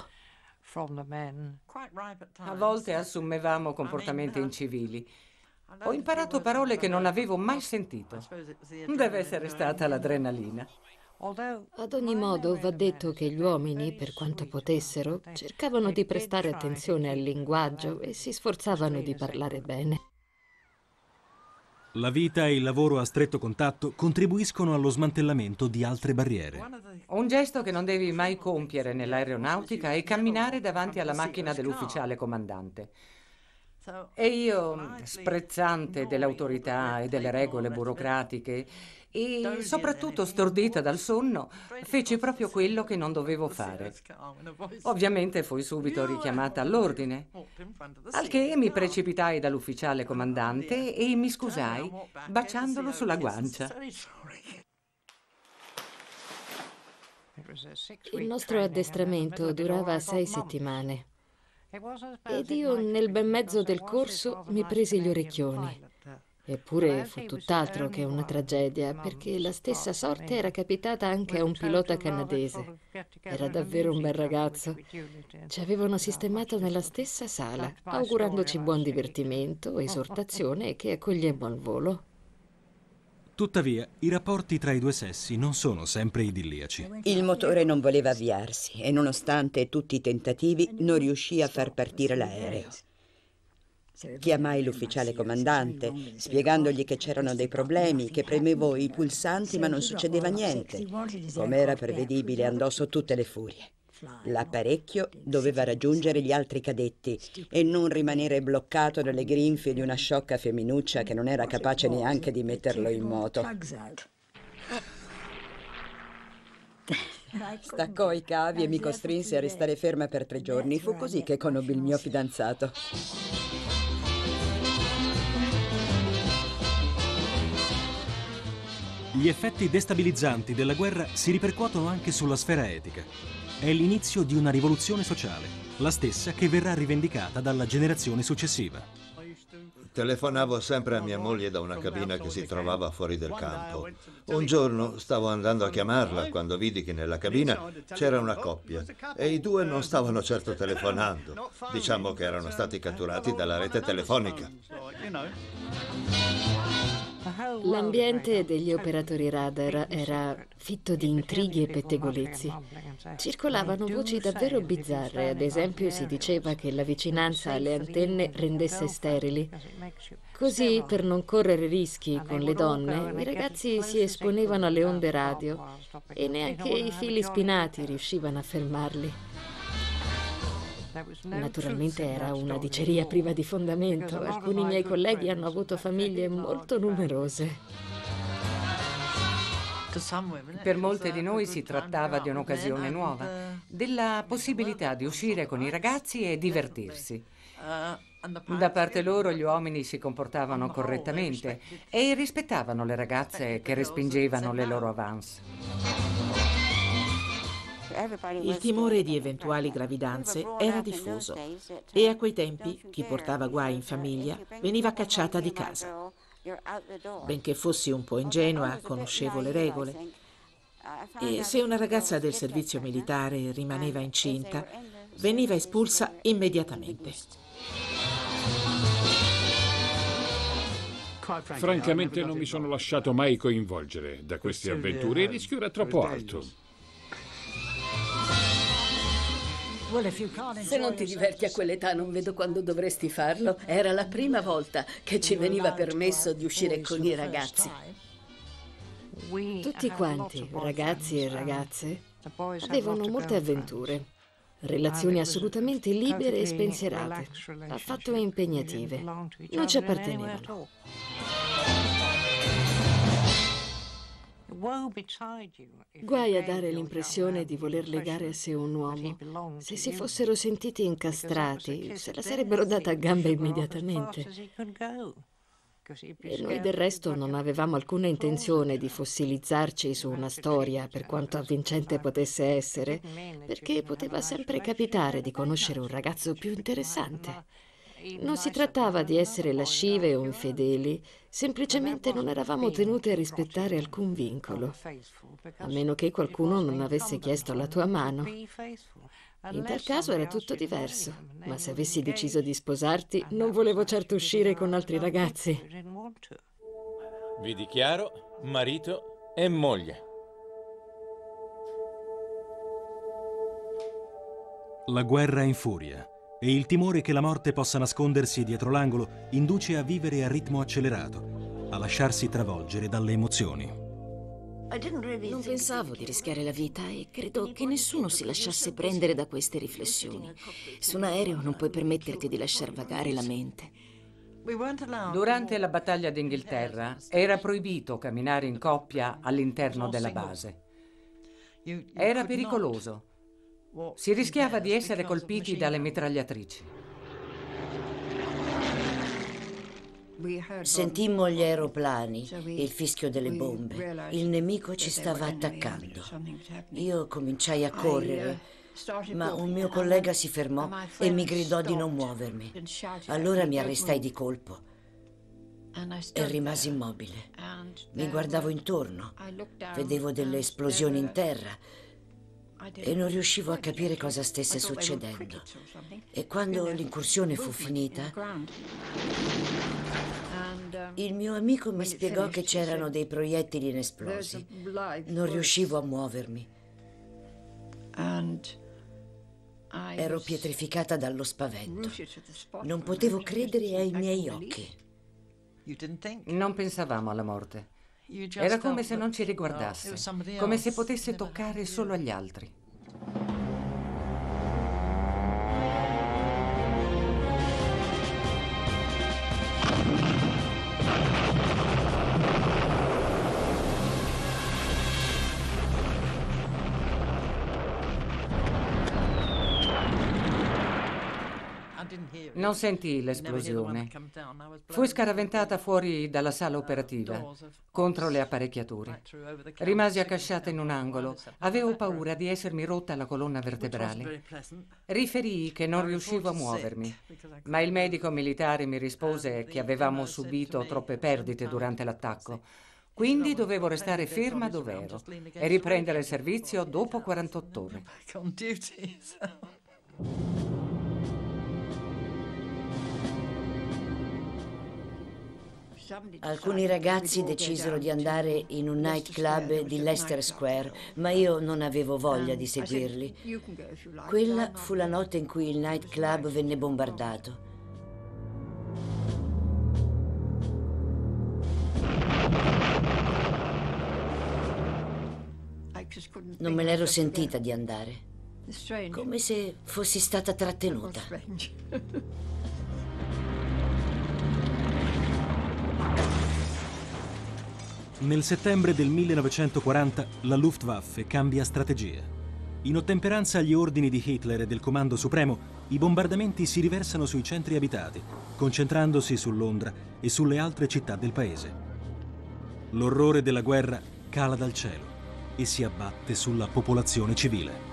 A volte assumevamo comportamenti incivili. Ho imparato parole che non avevo mai sentito. Deve essere stata l'adrenalina. Ad ogni modo, va detto che gli uomini, per quanto potessero, cercavano di prestare attenzione al linguaggio e si sforzavano di parlare bene. La vita e il lavoro a stretto contatto contribuiscono allo smantellamento di altre barriere. Un gesto che non devi mai compiere nell'aeronautica è camminare davanti alla macchina dell'ufficiale comandante. E io, sprezzante dell'autorità e delle regole burocratiche e soprattutto stordita dal sonno, feci proprio quello che non dovevo fare. Ovviamente fui subito richiamata all'ordine, al che mi precipitai dall'ufficiale comandante e mi scusai baciandolo sulla guancia. Il nostro addestramento durava sei settimane ed io nel bel mezzo del corso mi presi gli orecchioni. Eppure fu tutt'altro che una tragedia, perché la stessa sorte era capitata anche a un pilota canadese. Era davvero un bel ragazzo. Ci avevano sistemato nella stessa sala, augurandoci buon divertimento, esortazione e che accogliemmo al volo. Tuttavia, i rapporti tra i due sessi non sono sempre idilliaci. Il motore non voleva avviarsi e nonostante tutti i tentativi non riuscì a far partire l'aereo. Chiamai l'ufficiale comandante, spiegandogli che c'erano dei problemi, che premevo i pulsanti ma non succedeva niente. Come era prevedibile, andò su tutte le furie. L'apparecchio doveva raggiungere gli altri cadetti e non rimanere bloccato nelle grinfie di una sciocca femminuccia che non era capace neanche di metterlo in moto. Staccò i cavi e mi costrinse a restare ferma per tre giorni. Fu così che conobbi il mio fidanzato. Gli effetti destabilizzanti della guerra si ripercuotono anche sulla sfera etica. È l'inizio di una rivoluzione sociale, la stessa che verrà rivendicata dalla generazione successiva. Telefonavo sempre a mia moglie da una cabina che si trovava fuori del campo. Un giorno stavo andando a chiamarla quando vidi che nella cabina c'era una coppia e i due non stavano certo telefonando. Diciamo che erano stati catturati dalla rete telefonica. L'ambiente degli operatori radar era fitto di intrighi e pettegolezzi. Circolavano voci davvero bizzarre, ad esempio si diceva che la vicinanza alle antenne rendesse sterili. Così, per non correre rischi con le donne, i ragazzi si esponevano alle onde radio e neanche i fili spinati riuscivano a fermarli. Naturalmente era una diceria priva di fondamento. Alcuni miei colleghi hanno avuto famiglie molto numerose. Per molte di noi si trattava di un'occasione nuova, della possibilità di uscire con i ragazzi e divertirsi. Da parte loro gli uomini si comportavano correttamente e rispettavano le ragazze che respingevano le loro avance. Il timore di eventuali gravidanze era diffuso e a quei tempi chi portava guai in famiglia veniva cacciata di casa. Benché fossi un po' ingenua, conoscevo le regole e se una ragazza del servizio militare rimaneva incinta, veniva espulsa immediatamente. Francamente non mi sono lasciato mai coinvolgere da queste avventure, il rischio era troppo alto. Se non ti diverti a quell'età non vedo quando dovresti farlo. Era la prima volta che ci veniva permesso di uscire con i ragazzi. Tutti quanti, ragazzi e ragazze, avevano molte avventure, relazioni assolutamente libere e spensierate, affatto impegnative. Non ci appartenevano. Guai a dare l'impressione di voler legare a sé un uomo. Se si fossero sentiti incastrati, se la sarebbero data a gambe immediatamente. E noi del resto non avevamo alcuna intenzione di fossilizzarci su una storia, per quanto avvincente potesse essere, perché poteva sempre capitare di conoscere un ragazzo più interessante. Non si trattava di essere lascive o infedeli, semplicemente non eravamo tenute a rispettare alcun vincolo, a meno che qualcuno non avesse chiesto la tua mano. In tal caso era tutto diverso, ma se avessi deciso di sposarti, non volevo certo uscire con altri ragazzi. Vi dichiaro marito e moglie. La guerra infuria. E il timore che la morte possa nascondersi dietro l'angolo induce a vivere a ritmo accelerato. a lasciarsi travolgere dalle emozioni. Non pensavo di rischiare la vita e credo che nessuno si lasciasse prendere da queste riflessioni. Su un aereo non puoi permetterti di lasciar vagare la mente. Durante la battaglia d'Inghilterra era proibito camminare in coppia all'interno della base. Era pericoloso. Si rischiava di essere colpiti dalle mitragliatrici. Sentimmo gli aeroplani e il fischio delle bombe. Il nemico ci stava attaccando. Io cominciai a correre, ma un mio collega si fermò e mi gridò di non muovermi. Allora mi arrestai di colpo e rimasi immobile. Mi guardavo intorno, vedevo delle esplosioni in terra e non riuscivo a capire cosa stesse succedendo. E quando l'incursione fu finita, il mio amico mi spiegò che c'erano dei proiettili inesplosi. Non riuscivo a muovermi. Ero pietrificata dallo spavento. Non potevo credere ai miei occhi. Non pensavamo alla morte. Era come se non ci riguardasse, come se potesse toccare solo agli altri. Non sentii l'esplosione. Fui scaraventata fuori dalla sala operativa, contro le apparecchiature. Rimasi accasciata in un angolo. Avevo paura di essermi rotta la colonna vertebrale. Riferii che non riuscivo a muovermi, ma il medico militare mi rispose che avevamo subito troppe perdite durante l'attacco. Quindi dovevo restare ferma dove ero e riprendere il servizio dopo quarantotto ore. Alcuni ragazzi decisero di andare in un nightclub di Leicester Square, ma io non avevo voglia di seguirli. Quella fu la notte in cui il nightclub venne bombardato. Non me l'ero sentita di andare, come se fossi stata trattenuta. Nel settembre del millenovecentoquaranta la Luftwaffe cambia strategia. In ottemperanza agli ordini di Hitler e del Comando Supremo, i bombardamenti si riversano sui centri abitati, concentrandosi su Londra e sulle altre città del paese. L'orrore della guerra cala dal cielo e si abbatte sulla popolazione civile.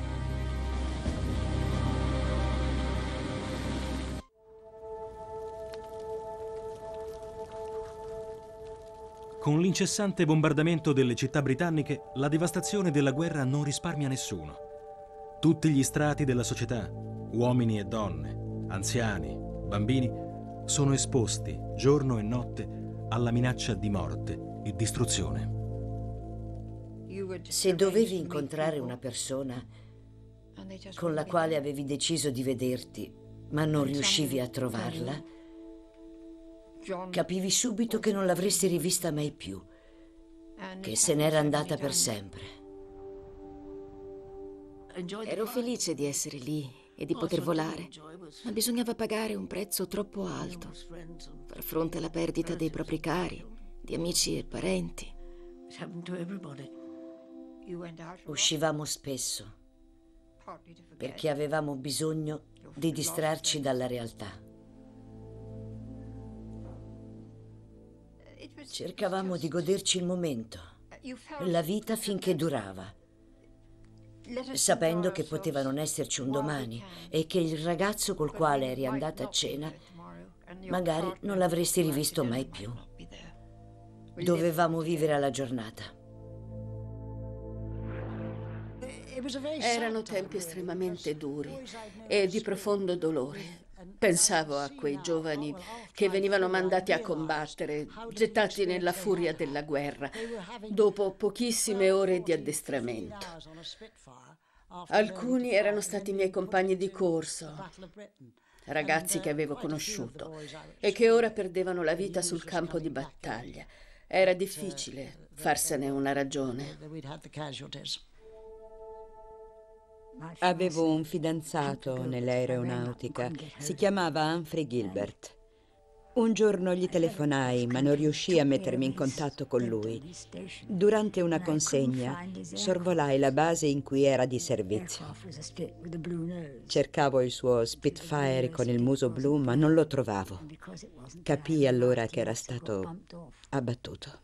Con l'incessante bombardamento delle città britanniche, la devastazione della guerra non risparmia nessuno. Tutti gli strati della società, uomini e donne, anziani, bambini, sono esposti, giorno e notte, alla minaccia di morte e distruzione. Se dovevi incontrare una persona con la quale avevi deciso di vederti, ma non riuscivi a trovarla, capivi subito che non l'avresti rivista mai più, che se n'era andata per sempre. Ero felice di essere lì e di poter volare, ma bisognava pagare un prezzo troppo alto, far fronte alla perdita dei propri cari, di amici e parenti. Uscivamo spesso, perché avevamo bisogno di distrarci dalla realtà. Cercavamo di goderci il momento, la vita finché durava, sapendo che poteva non esserci un domani e che il ragazzo col quale eri andata a cena magari non l'avresti rivisto mai più. Dovevamo vivere alla giornata. Erano tempi estremamente duri e di profondo dolore. Pensavo a quei giovani che venivano mandati a combattere, gettati nella furia della guerra, dopo pochissime ore di addestramento. Alcuni erano stati miei compagni di corso, ragazzi che avevo conosciuto e che ora perdevano la vita sul campo di battaglia. Era difficile farsene una ragione. Avevo un fidanzato nell'aeronautica, si chiamava Humphrey Gilbert. Un giorno gli telefonai, ma non riuscii a mettermi in contatto con lui. Durante una consegna sorvolai la base in cui era di servizio. Cercavo il suo Spitfire con il muso blu, ma non lo trovavo. Capii allora che era stato abbattuto.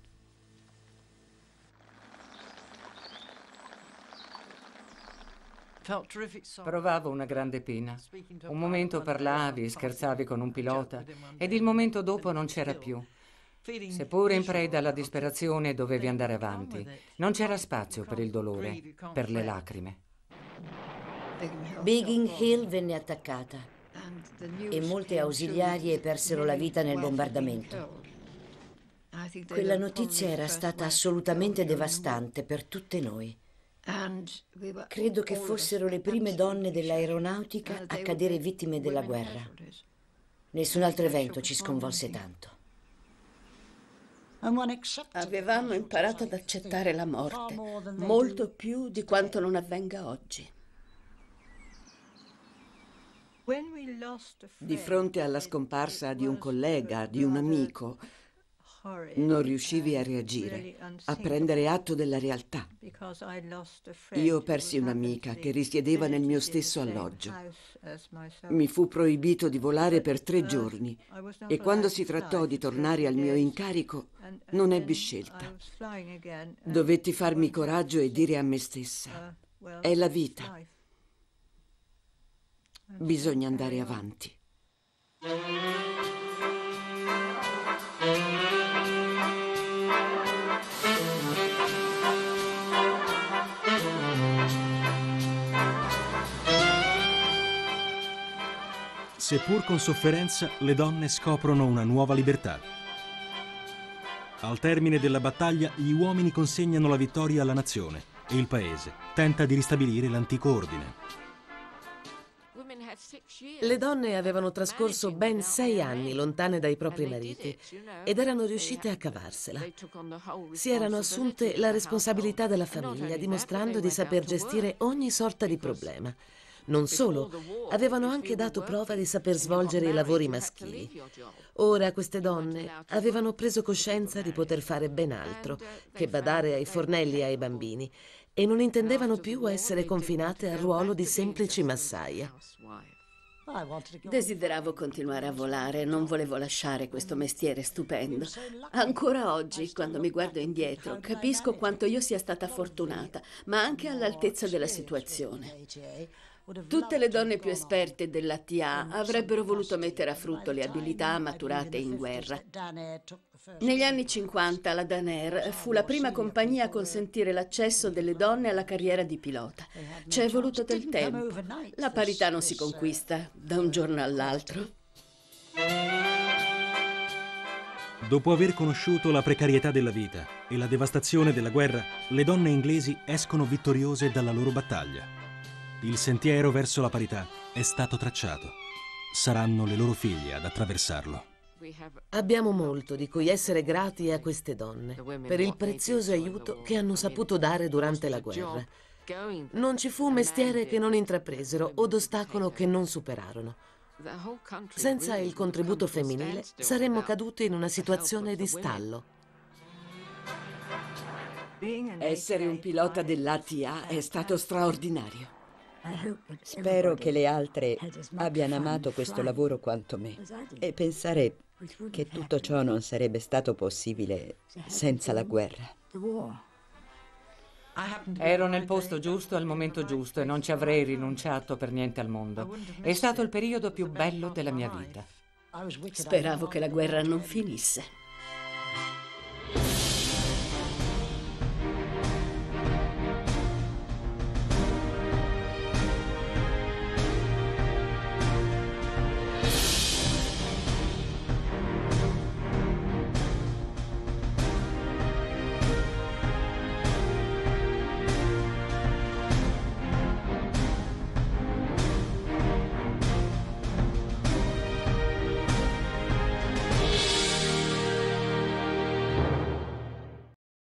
Provavo una grande pena. Un momento parlavi, scherzavi con un pilota ed il momento dopo non c'era più. Seppure in preda alla disperazione dovevi andare avanti. Non c'era spazio per il dolore, per le lacrime. Biggin Hill venne attaccata e molte ausiliarie persero la vita nel bombardamento. Quella notizia era stata assolutamente devastante per tutte noi. Credo che fossero le prime donne dell'aeronautica a cadere vittime della guerra. Nessun altro evento ci sconvolse tanto. Avevamo imparato ad accettare la morte, molto più di quanto non avvenga oggi. Di fronte alla scomparsa di un collega, di un amico, non riuscivi a reagire, a prendere atto della realtà. Io persi un'amica che risiedeva nel mio stesso alloggio. Mi fu proibito di volare per tre giorni e quando si trattò di tornare al mio incarico non ebbi scelta. Dovetti farmi coraggio e dire a me stessa: è la vita. Bisogna andare avanti. Seppur con sofferenza, le donne scoprono una nuova libertà. Al termine della battaglia, gli uomini consegnano la vittoria alla nazione e il paese tenta di ristabilire l'antico ordine. Le donne avevano trascorso ben sei anni lontane dai propri mariti ed erano riuscite a cavarsela. Si erano assunte la responsabilità della famiglia, dimostrando di saper gestire ogni sorta di problema. Non solo, avevano anche dato prova di saper svolgere i lavori maschili. Ora queste donne avevano preso coscienza di poter fare ben altro che badare ai fornelli e ai bambini e non intendevano più essere confinate al ruolo di semplici massaia. Desideravo continuare a volare, non volevo lasciare questo mestiere stupendo. Ancora oggi, quando mi guardo indietro, capisco quanto io sia stata fortunata, ma anche all'altezza della situazione. Tutte le donne più esperte dell'A T A avrebbero voluto mettere a frutto le abilità maturate in guerra. Negli anni cinquanta la Danair fu la prima compagnia a consentire l'accesso delle donne alla carriera di pilota. Ci è voluto del tempo. La parità non si conquista da un giorno all'altro. Dopo aver conosciuto la precarietà della vita e la devastazione della guerra, le donne inglesi escono vittoriose dalla loro battaglia. Il sentiero verso la parità è stato tracciato. Saranno le loro figlie ad attraversarlo. Abbiamo molto di cui essere grati a queste donne per il prezioso aiuto che hanno saputo dare durante la guerra. Non ci fu mestiere che non intrapresero o ostacolo che non superarono. Senza il contributo femminile saremmo caduti in una situazione di stallo. Essere un pilota dell'A T A è stato straordinario. Spero che le altre abbiano amato questo lavoro quanto me e pensare che tutto ciò non sarebbe stato possibile senza la guerra. Ero nel posto giusto al momento giusto e non ci avrei rinunciato per niente al mondo. È stato il periodo più bello della mia vita. Speravo che la guerra non finisse.